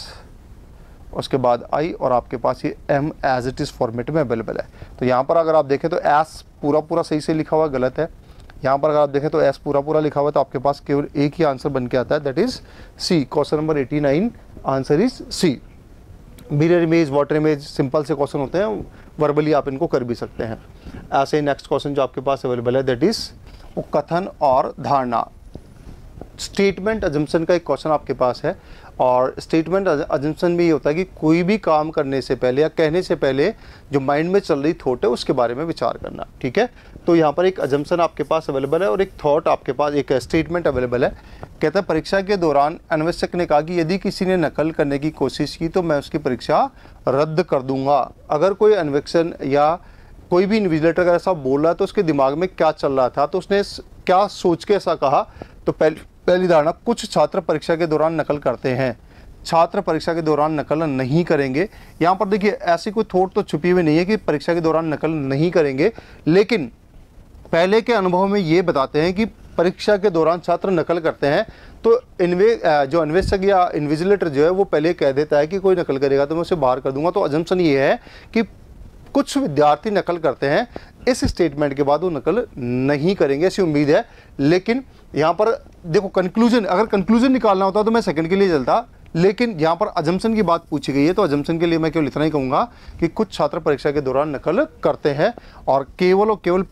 उसके बाद आई और आपके पास ये M as it is format में अवेलेबल है। तो यहाँ पर अगर आप देखें तो एस पूरा पूरा सही से लिखा हुआ गलत है, यहाँ पर अगर आप देखें तो एस पूरा पूरा लिखा हुआ है। तो आपके पास केवल एक ही आंसर बन के आता है, that is C, question number 89 answer is C. Mirror image, water image simple से क्वेश्चन होते हैं, वर्बली आप इनको कर भी सकते हैं। ऐसे ही नेक्स्ट क्वेश्चन जो आपके पास अवेलेबल है दैट इज कथन और धारणा। स्टेटमेंट अजम्पशन का एक क्वेश्चन आपके पास है और स्टेटमेंट अजम्पशन में ये होता है कि कोई भी काम करने से पहले या कहने से पहले जो माइंड में चल रही थॉट है उसके बारे में विचार करना, ठीक है। तो यहाँ पर एक अजम्पशन आपके पास अवेलेबल है और एक थॉट आपके पास, एक स्टेटमेंट अवेलेबल है। कहता है परीक्षा के दौरान अन्वेषक ने कहा कि यदि किसी ने नकल करने की कोशिश की तो मैं उसकी परीक्षा रद्द कर दूंगा। अगर कोई अन्वेषण या कोई भी इन्विजिलेटर अगर ऐसा बोल रहा है तो उसके दिमाग में क्या चल रहा था, तो उसने क्या सोच के ऐसा कहा। तो पहली धारणा, कुछ छात्र परीक्षा के दौरान नकल करते हैं, छात्र परीक्षा के दौरान नकल नहीं करेंगे। यहाँ पर देखिए ऐसी कोई थॉट तो छुपी हुई नहीं है कि परीक्षा के दौरान नकल नहीं करेंगे, लेकिन पहले के अनुभव में ये बताते हैं कि परीक्षा के दौरान छात्र नकल करते हैं। तो जो अन्वेषक या इन्विजिलेटर जो है वो पहले कह देता है कि कोई नकल करेगा तो मैं उसे बाहर कर दूंगा। तो अजम्पशन ये है कि कुछ विद्यार्थी नकल करते हैं, इस स्टेटमेंट के बाद वो नकल नहीं करेंगे ऐसी उम्मीद है। लेकिन यहाँ पर देखो कंक्लूजन, अगर कंक्लूजन निकालना होता तो मैं सेकंड के लिए चलता, लेकिन यहाँ पर अजम्पशन की बात पूछी गई है तो अजम्पशन के लिए मैं केवल इतना ही कहूँगा कि कुछ छात्र परीक्षा के दौरान नकल करते हैं और केवल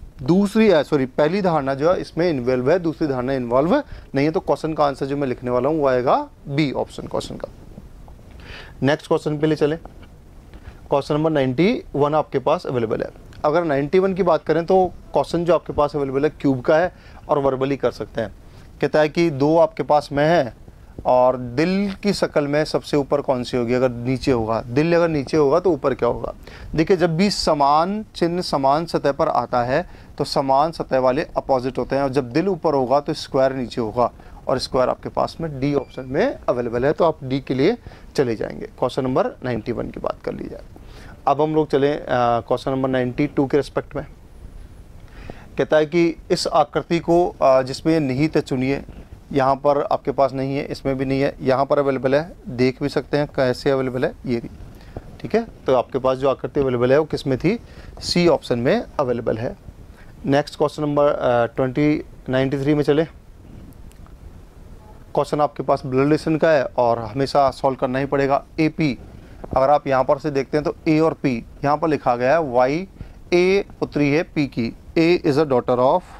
पहली धारणा जो है इसमें इन्वॉल्व है, दूसरी धारणा इन्वॉल्व नहीं है। तो क्वेश्चन का आंसर जो मैं लिखने वाला हूँ वो आएगा बी ऑप्शन क्वेश्चन का। नेक्स्ट क्वेश्चन पे ले चले, क्वेश्चन नंबर 91 आपके पास अवेलेबल है। अगर 91 की बात करें तो क्वेश्चन जो आपके पास अवेलेबल है क्यूब का है और वर्बली कर सकते हैं। कहता है कि दो आपके पास में है और दिल की शक्ल में सबसे ऊपर कौन सी होगी? अगर नीचे होगा, दिल अगर नीचे होगा तो ऊपर क्या होगा? देखिए जब भी समान चिन्ह समान सतह पर आता है तो समान सतह वाले अपोजिट होते हैं और जब दिल ऊपर होगा तो स्क्वायर नीचे होगा और स्क्वायर आपके पास में डी ऑप्शन में अवेलेबल है। तो आप डी के लिए चले जाएंगे। क्वेश्चन नंबर 91 की बात कर ली जाए। अब हम लोग चले क्वेश्चन नंबर 92 के रिस्पेक्ट में। कहता है कि इस आकृति को जिसमें निहित है चुनिए। यहाँ पर आपके पास नहीं है, इसमें भी नहीं है, यहाँ पर अवेलेबल है, देख भी सकते हैं कैसे अवेलेबल है, ये भी, ठीक है। तो आपके पास जो आकृति अवेलेबल है वो किस में थी? सी ऑप्शन में अवेलेबल है। नेक्स्ट क्वेश्चन नंबर 93 में चले। क्वेश्चन आपके पास ब्लड रिलेशन का है और हमेशा सॉल्व करना ही पड़ेगा। ए पी, अगर आप यहाँ पर से देखते हैं तो ए और पी यहाँ पर लिखा गया है वाई, ए पुत्री है पी की, A is a daughter of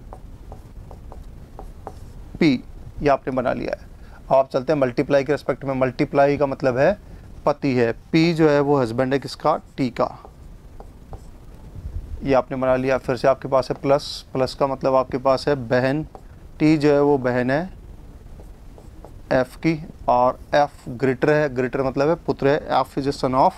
P, ये आपने बना लिया है। अब आप चलते हैं मल्टीप्लाई के रिस्पेक्ट में। मल्टीप्लाई का मतलब है पति है, पी जो है वो हस्बैंड है किसका? टी का, ये आपने बना लिया। फिर से आपके पास है प्लस, प्लस का मतलब आपके पास है बहन, टी जो है वो बहन है एफ की और एफ ग्रेटर है, ग्रेटर मतलब है पुत्र है, F is a son of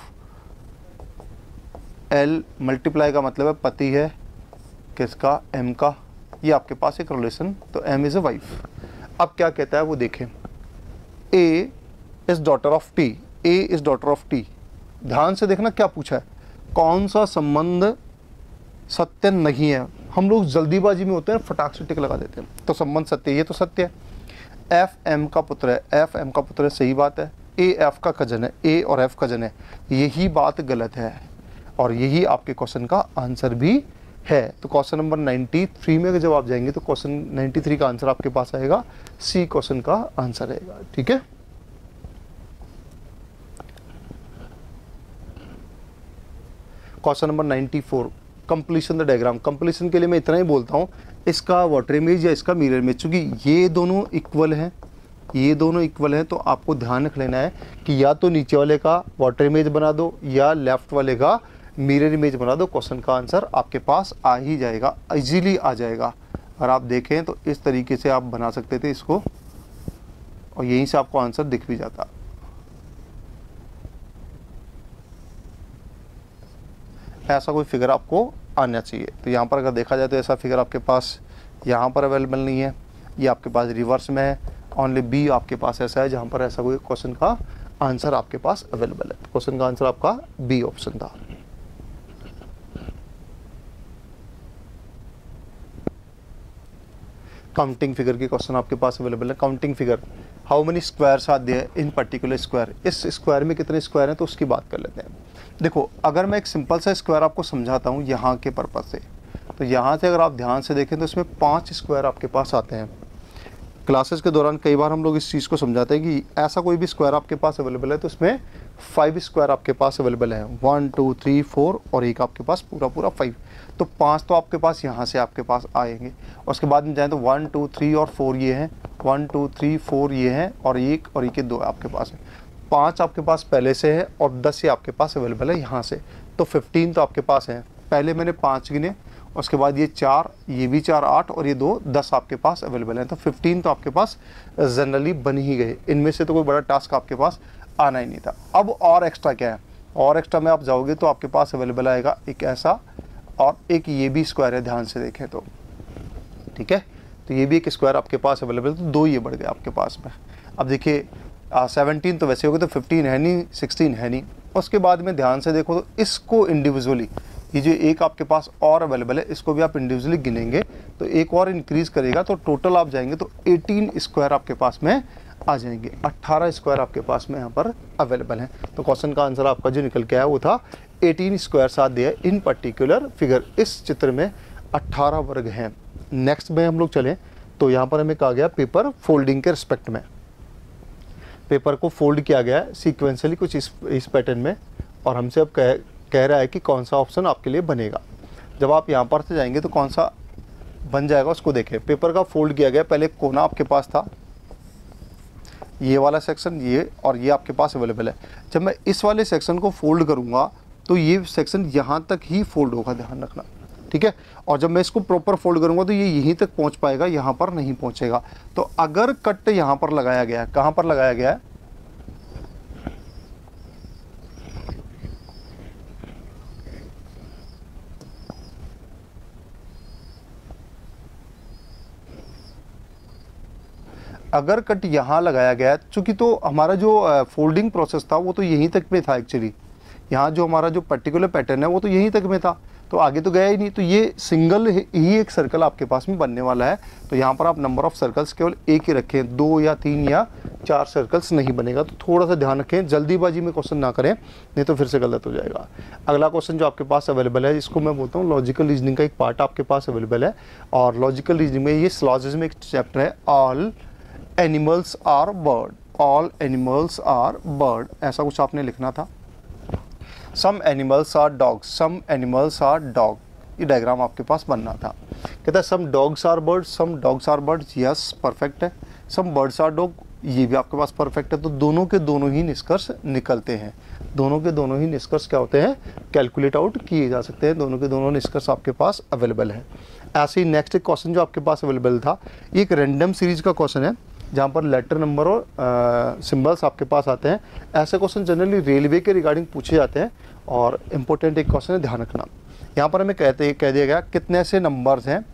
L. Multiply का मतलब है पति है किसका? एम का, ये आपके पास एक रिलेशन, तो एम इज ए वाइफ। अब क्या कहता है वो देखें, A is daughter of T, A is daughter of T. ध्यान से देखना क्या पूछा है, कौन सा संबंध सत्य नहीं है। हम लोग जल्दीबाजी में होते हैं, फटाक से टिक लगा देते हैं, तो संबंध सत्य, ये तो सत्य है। एफ एम का पुत्र है, एफ एम का पुत्र है, सही बात है। ए एफ का कजन है, ए और एफ कजन है, यही बात गलत है और यही आपके क्वेश्चन का आंसर भी है। तो क्वेश्चन नंबर 93 में जब आप जाएंगे तो क्वेश्चन 93 का आंसर आपके पास आएगा सी, क्वेश्चन का आंसर रहेगा, ठीक है। Question number 94, completion the diagram. Completion के लिए मैं इतना ही बोलता हूँ, इसका वाटर इमेज या इसका मिरर इमेज, चूंकि ये दोनों इक्वल हैं, ये दोनों इक्वल हैं, तो आपको ध्यान रख लेना है कि या तो नीचे वाले का वाटर इमेज बना दो या लेफ्ट वाले का मिरर इमेज बना दो। क्वेश्चन का आंसर आपके पास आ ही जाएगा, इजीली आ जाएगा। और आप देखें तो इस तरीके से आप बना सकते थे इसको, और यहीं से आपको आंसर दिख भी जाता। ऐसा कोई फिगर आपको आना चाहिए। तो यहाँ पर अगर देखा जाए तो ऐसा फिगर आपके पास यहाँ पर अवेलेबल नहीं है, ये आपके पास रिवर्स में है। ओनली बी आपके पास ऐसा है जहाँ पर ऐसा कोई क्वेश्चन का आंसर आपके पास अवेलेबल है। क्वेश्चन का आंसर आपका बी ऑप्शन था। काउंटिंग फिगर के क्वेश्चन आपके पास अवेलेबल है। Counting figure, how many squares are there in particular square, इस स्क्वायर में कितने स्क्वायर हैं तो उसकी बात कर लेते हैं। देखो, अगर मैं एक सिंपल सा स्क्वायर आपको समझाता हूँ यहाँ के पर्पज से, तो यहाँ से अगर आप ध्यान से देखें तो इसमें 5 स्क्वायर आपके पास आते हैं। क्लासेस के दौरान कई बार हम लोग इस चीज़ को समझाते हैं कि ऐसा कोई भी स्क्वायर आपके पास अवेलेबल है तो उसमें 5 स्क्वायर आपके पास अवेलेबल है, 1 2 3 4 और एक आपके पास पूरा 5। तो 5 तो आपके पास यहाँ से आपके पास आएंगे। उसके बाद में जाएँ तो 1 2 3 और 4 ये हैं, 1 2 3 4 ये हैं, और एक के 2 आपके पास है। 5 आपके पास पहले से है और 10 ये आपके पास अवेलेबल है यहाँ से, तो 15 तो आपके पास है। पहले मैंने 5 गिने, उसके बाद ये 4, ये भी 4 8 और ये 2 10 आपके पास अवेलेबल है। तो 15 तो आपके पास जनरली बन ही गए। इनमें से तो कोई बड़ा टास्क आपके पास आना ही नहीं था। अब और एक्स्ट्रा क्या है, और एक्स्ट्रा में आप जाओगे तो आपके पास अवेलेबल आएगा एक ऐसा, और एक ये भी स्क्वायर है, ध्यान से देखें तो, ठीक है। तो ये भी एक स्क्वायर आपके पास अवेलेबल, तो 2 ये बढ़ गए आपके पास में। अब देखिए 17 तो वैसे हो गए, तो 15 है नहीं, 16 है नहीं। उसके बाद में ध्यान से देखो तो इसको इंडिविजुअली, ये जो एक आपके पास और अवेलेबल है, इसको भी आप इंडिविजुअली गिनेंगे तो एक और इंक्रीज करेगा, तो टोटल आप जाएंगे तो 18 स्क्वायर आपके पास में आ जाएंगे। 18 स्क्वायर आपके पास में यहाँ पर अवेलेबल है। तो क्वेश्चन का आंसर आपका जो निकल के आया वो था 18 स्क्वायर साथ दिया इन पर्टिकुलर फिगर। इस चित्र में 18 वर्ग हैं। नेक्स्ट में हम लोग चलें तो यहाँ पर हमें कहा गया पेपर फोल्डिंग के रिस्पेक्ट में, पेपर को फोल्ड किया गया है सीक्वेंशियली कुछ इस पैटर्न में, और हमसे अब कह रहा है कि कौन सा ऑप्शन आपके लिए बनेगा। जब आप यहाँ पर से जाएंगे तो कौन सा बन जाएगा उसको देखें। पेपर का फोल्ड किया गया, पहले कोना आपके पास था, ये वाला सेक्शन, ये और ये आपके पास अवेलेबल है। जब मैं इस वाले सेक्शन को फोल्ड करूँगा तो ये सेक्शन यहाँ तक ही फोल्ड होगा, ध्यान रखना, ठीक है। और जब मैं इसको प्रॉपर फोल्ड करूँगा तो ये यहीं तक पहुँच पाएगा, यहाँ पर नहीं पहुँचेगा। तो अगर कट यहाँ पर लगाया गया है, कहाँ पर लगाया गया है, अगर कट यहाँ लगाया गया है, चूँकि तो हमारा जो फोल्डिंग प्रोसेस था वो तो यहीं तक में था एक्चुअली, यहाँ जो हमारा जो पर्टिकुलर पैटर्न है वो तो यहीं तक में था, तो आगे तो गया ही नहीं। तो ये सिंगल ही एक सर्कल आपके पास में बनने वाला है। तो यहाँ पर आप नंबर ऑफ सर्कल्स केवल एक ही रखें, 2 या 3 या 4 सर्कल्स नहीं बनेगा। तो थोड़ा सा ध्यान रखें, जल्दीबाजी में क्वेश्चन ना करें, नहीं तो फिर से गलत हो जाएगा। अगला क्वेश्चन जो आपके पास अवेलेबल है, इसको मैं बोलता हूँ लॉजिकल रीजनिंग का एक पार्ट आपके पास अवेलेबल है। और लॉजिकल रीजनिंग में ये सिलॉजिज्म में एक चैप्टर है, all animals are bird, all animals are bird, ऐसा कुछ आपने लिखना था। Some animals are dogs, some animals are dog, ये डायग्राम आपके पास बनना था। कहता है some dogs are birds, some dogs are birds, yes perfect है। सम बर्ड्स आर डॉग, ये भी आपके पास परफेक्ट है। तो दोनों के दोनों ही निष्कर्ष निकलते हैं, दोनों के दोनों ही निष्कर्ष क्या होते हैं, कैलकुलेट आउट किए जा सकते हैं। दोनों के दोनों निष्कर्ष आपके पास अवेलेबल है। ऐसे ही नेक्स्ट एक क्वेश्चन जो आपके पास अवेलेबल था, ये एक रैंडम सीरीज का क्वेश्चन है जहाँ पर लेटर नंबर और सिंबल्स आपके पास आते हैं। ऐसे क्वेश्चन जनरली रेलवे के रिगार्डिंग पूछे जाते हैं और इम्पोर्टेंट एक क्वेश्चन है, ध्यान रखना। यहाँ पर हमें कह दिया गया कितने ऐसे नंबर्स हैं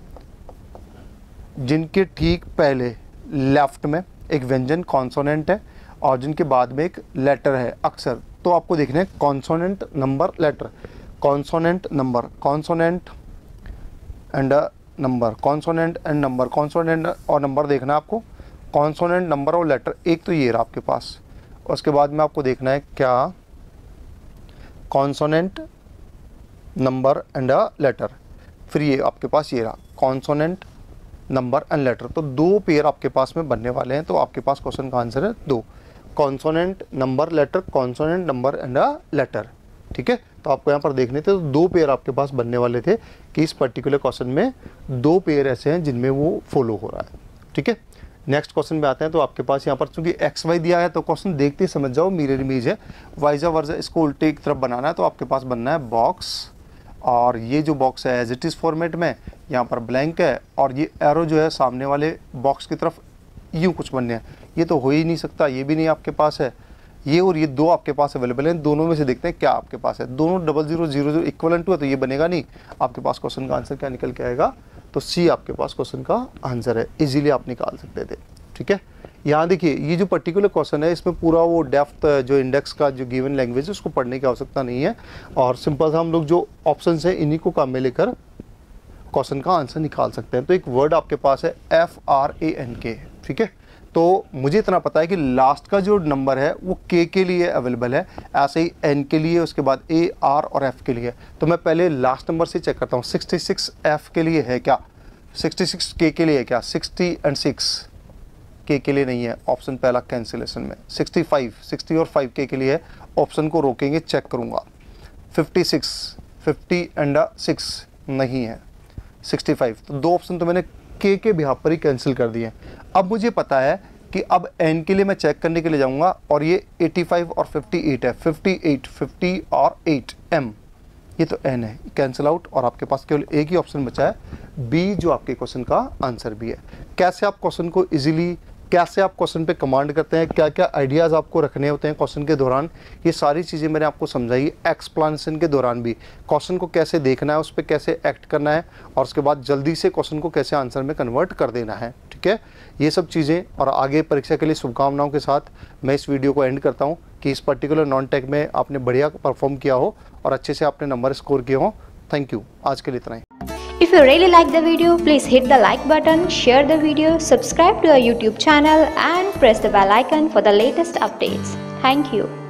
जिनके ठीक पहले लेफ्ट में एक व्यंजन कॉन्सोनेंट है और जिनके बाद में एक लेटर है अक्षर। तो आपको देखना है consonant number letter, consonant number, consonant and number, consonant and number, consonant और नंबर देखना है आपको, कॉन्सोनेंट नंबर और लेटर। एक तो ये रहा आपके पास, उसके बाद में आपको देखना है क्या, consonant number and a letter, फिर ये आपके पास ये रहा कॉन्सोनेंट नंबर एंड लेटर। तो 2 पेयर आपके पास में बनने वाले हैं। तो आपके पास क्वेश्चन का आंसर है 2, consonant number letter, consonant number and a letter, ठीक है। तो आपको यहाँ पर देखने थे तो 2 पेयर आपके पास बनने वाले थे कि इस पर्टिकुलर क्वेश्चन में 2 पेयर ऐसे हैं जिनमें वो फॉलो हो रहा है, ठीक है। नेक्स्ट क्वेश्चन में आते हैं। तो आपके पास यहाँ पर चूंकि एक्स वाई दिया है तो क्वेश्चन देखते ही समझ जाओ मिरर इमेज है, वाइजा वर्जा इसको उल्टे की तरफ बनाना है। तो आपके पास बनना है बॉक्स और ये जो बॉक्स है एज इट इज़ फॉर्मेट में, यहाँ पर ब्लैंक है और ये एरो जो है सामने वाले बॉक्स की तरफ यूँ कुछ बनने हैं। ये तो हो ही नहीं सकता, ये भी नहीं आपके पास है, ये और ये दो आपके पास अवेलेबल हैं, दोनों में से देखते हैं क्या आपके पास है। दोनों 0000 इक्वलेंट हुआ तो ये बनेगा नहीं, आपके पास क्वेश्चन का आंसर क्या निकल के आएगा, तो सी आपके पास क्वेश्चन का आंसर है, इजीली आप निकाल सकते थे। ठीक है, यहाँ देखिए ये जो पर्टिकुलर क्वेश्चन है इसमें पूरा वो डेप्थ जो इंडेक्स का जो गिवन लैंग्वेज है उसको पढ़ने की आवश्यकता नहीं है, और सिंपल सा हम लोग जो ऑप्शन है इन्हीं को काम में लेकर क्वेश्चन का आंसर निकाल सकते हैं। तो एक वर्ड आपके पास है FRANK। ठीक है, तो मुझे इतना पता है कि लास्ट का जो नंबर है वो के लिए अवेलेबल है, ऐसे ही एन के लिए, उसके बाद A, R और F के लिए। तो मैं पहले लास्ट नंबर से चेक करता हूँ, 66 F के लिए है क्या, 66 के लिए है क्या, 60 और 6 के लिए नहीं है, ऑप्शन पहला कैंसिलेशन में। 60 और 5 के लिए है, ऑप्शन को रोकेंगे, चेक करूँगा। 50 और 6 नहीं है, 65, तो दो ऑप्शन तो मैंने के बिहाफ पर ही कैंसिल कर दिए। अब मुझे पता है कि अब एन के लिए मैं चेक करने के लिए जाऊंगा, और ये 85 और 58 है, 58, 50 और 8 M, ये तो एन है, कैंसिल आउट, और आपके पास केवल एक ही ऑप्शन बचा है बी, जो आपके क्वेश्चन का आंसर भी है। कैसे आप क्वेश्चन को इजीली, कैसे आप क्वेश्चन पे कमांड करते हैं, क्या क्या आइडियाज़ आपको रखने होते हैं क्वेश्चन के दौरान, ये सारी चीज़ें मैंने आपको समझाई। एक्सप्लेनेशन के दौरान भी क्वेश्चन को कैसे देखना है, उस पर कैसे एक्ट करना है, और उसके बाद जल्दी से क्वेश्चन को कैसे आंसर में कन्वर्ट कर देना है। ठीक है, ये सब चीज़ें और आगे परीक्षा के लिए शुभकामनाओं के साथ मैं इस वीडियो को एंड करता हूँ कि इस पर्टिकुलर नॉन टेक में आपने बढ़िया परफॉर्म किया हो और अच्छे से आपने नंबर स्कोर किए हो। थैंक यू, आज के लिए इतना ही। If you really like the video, please hit the like button, share the video, subscribe to our YouTube channel and press the bell icon for the latest updates. Thank you.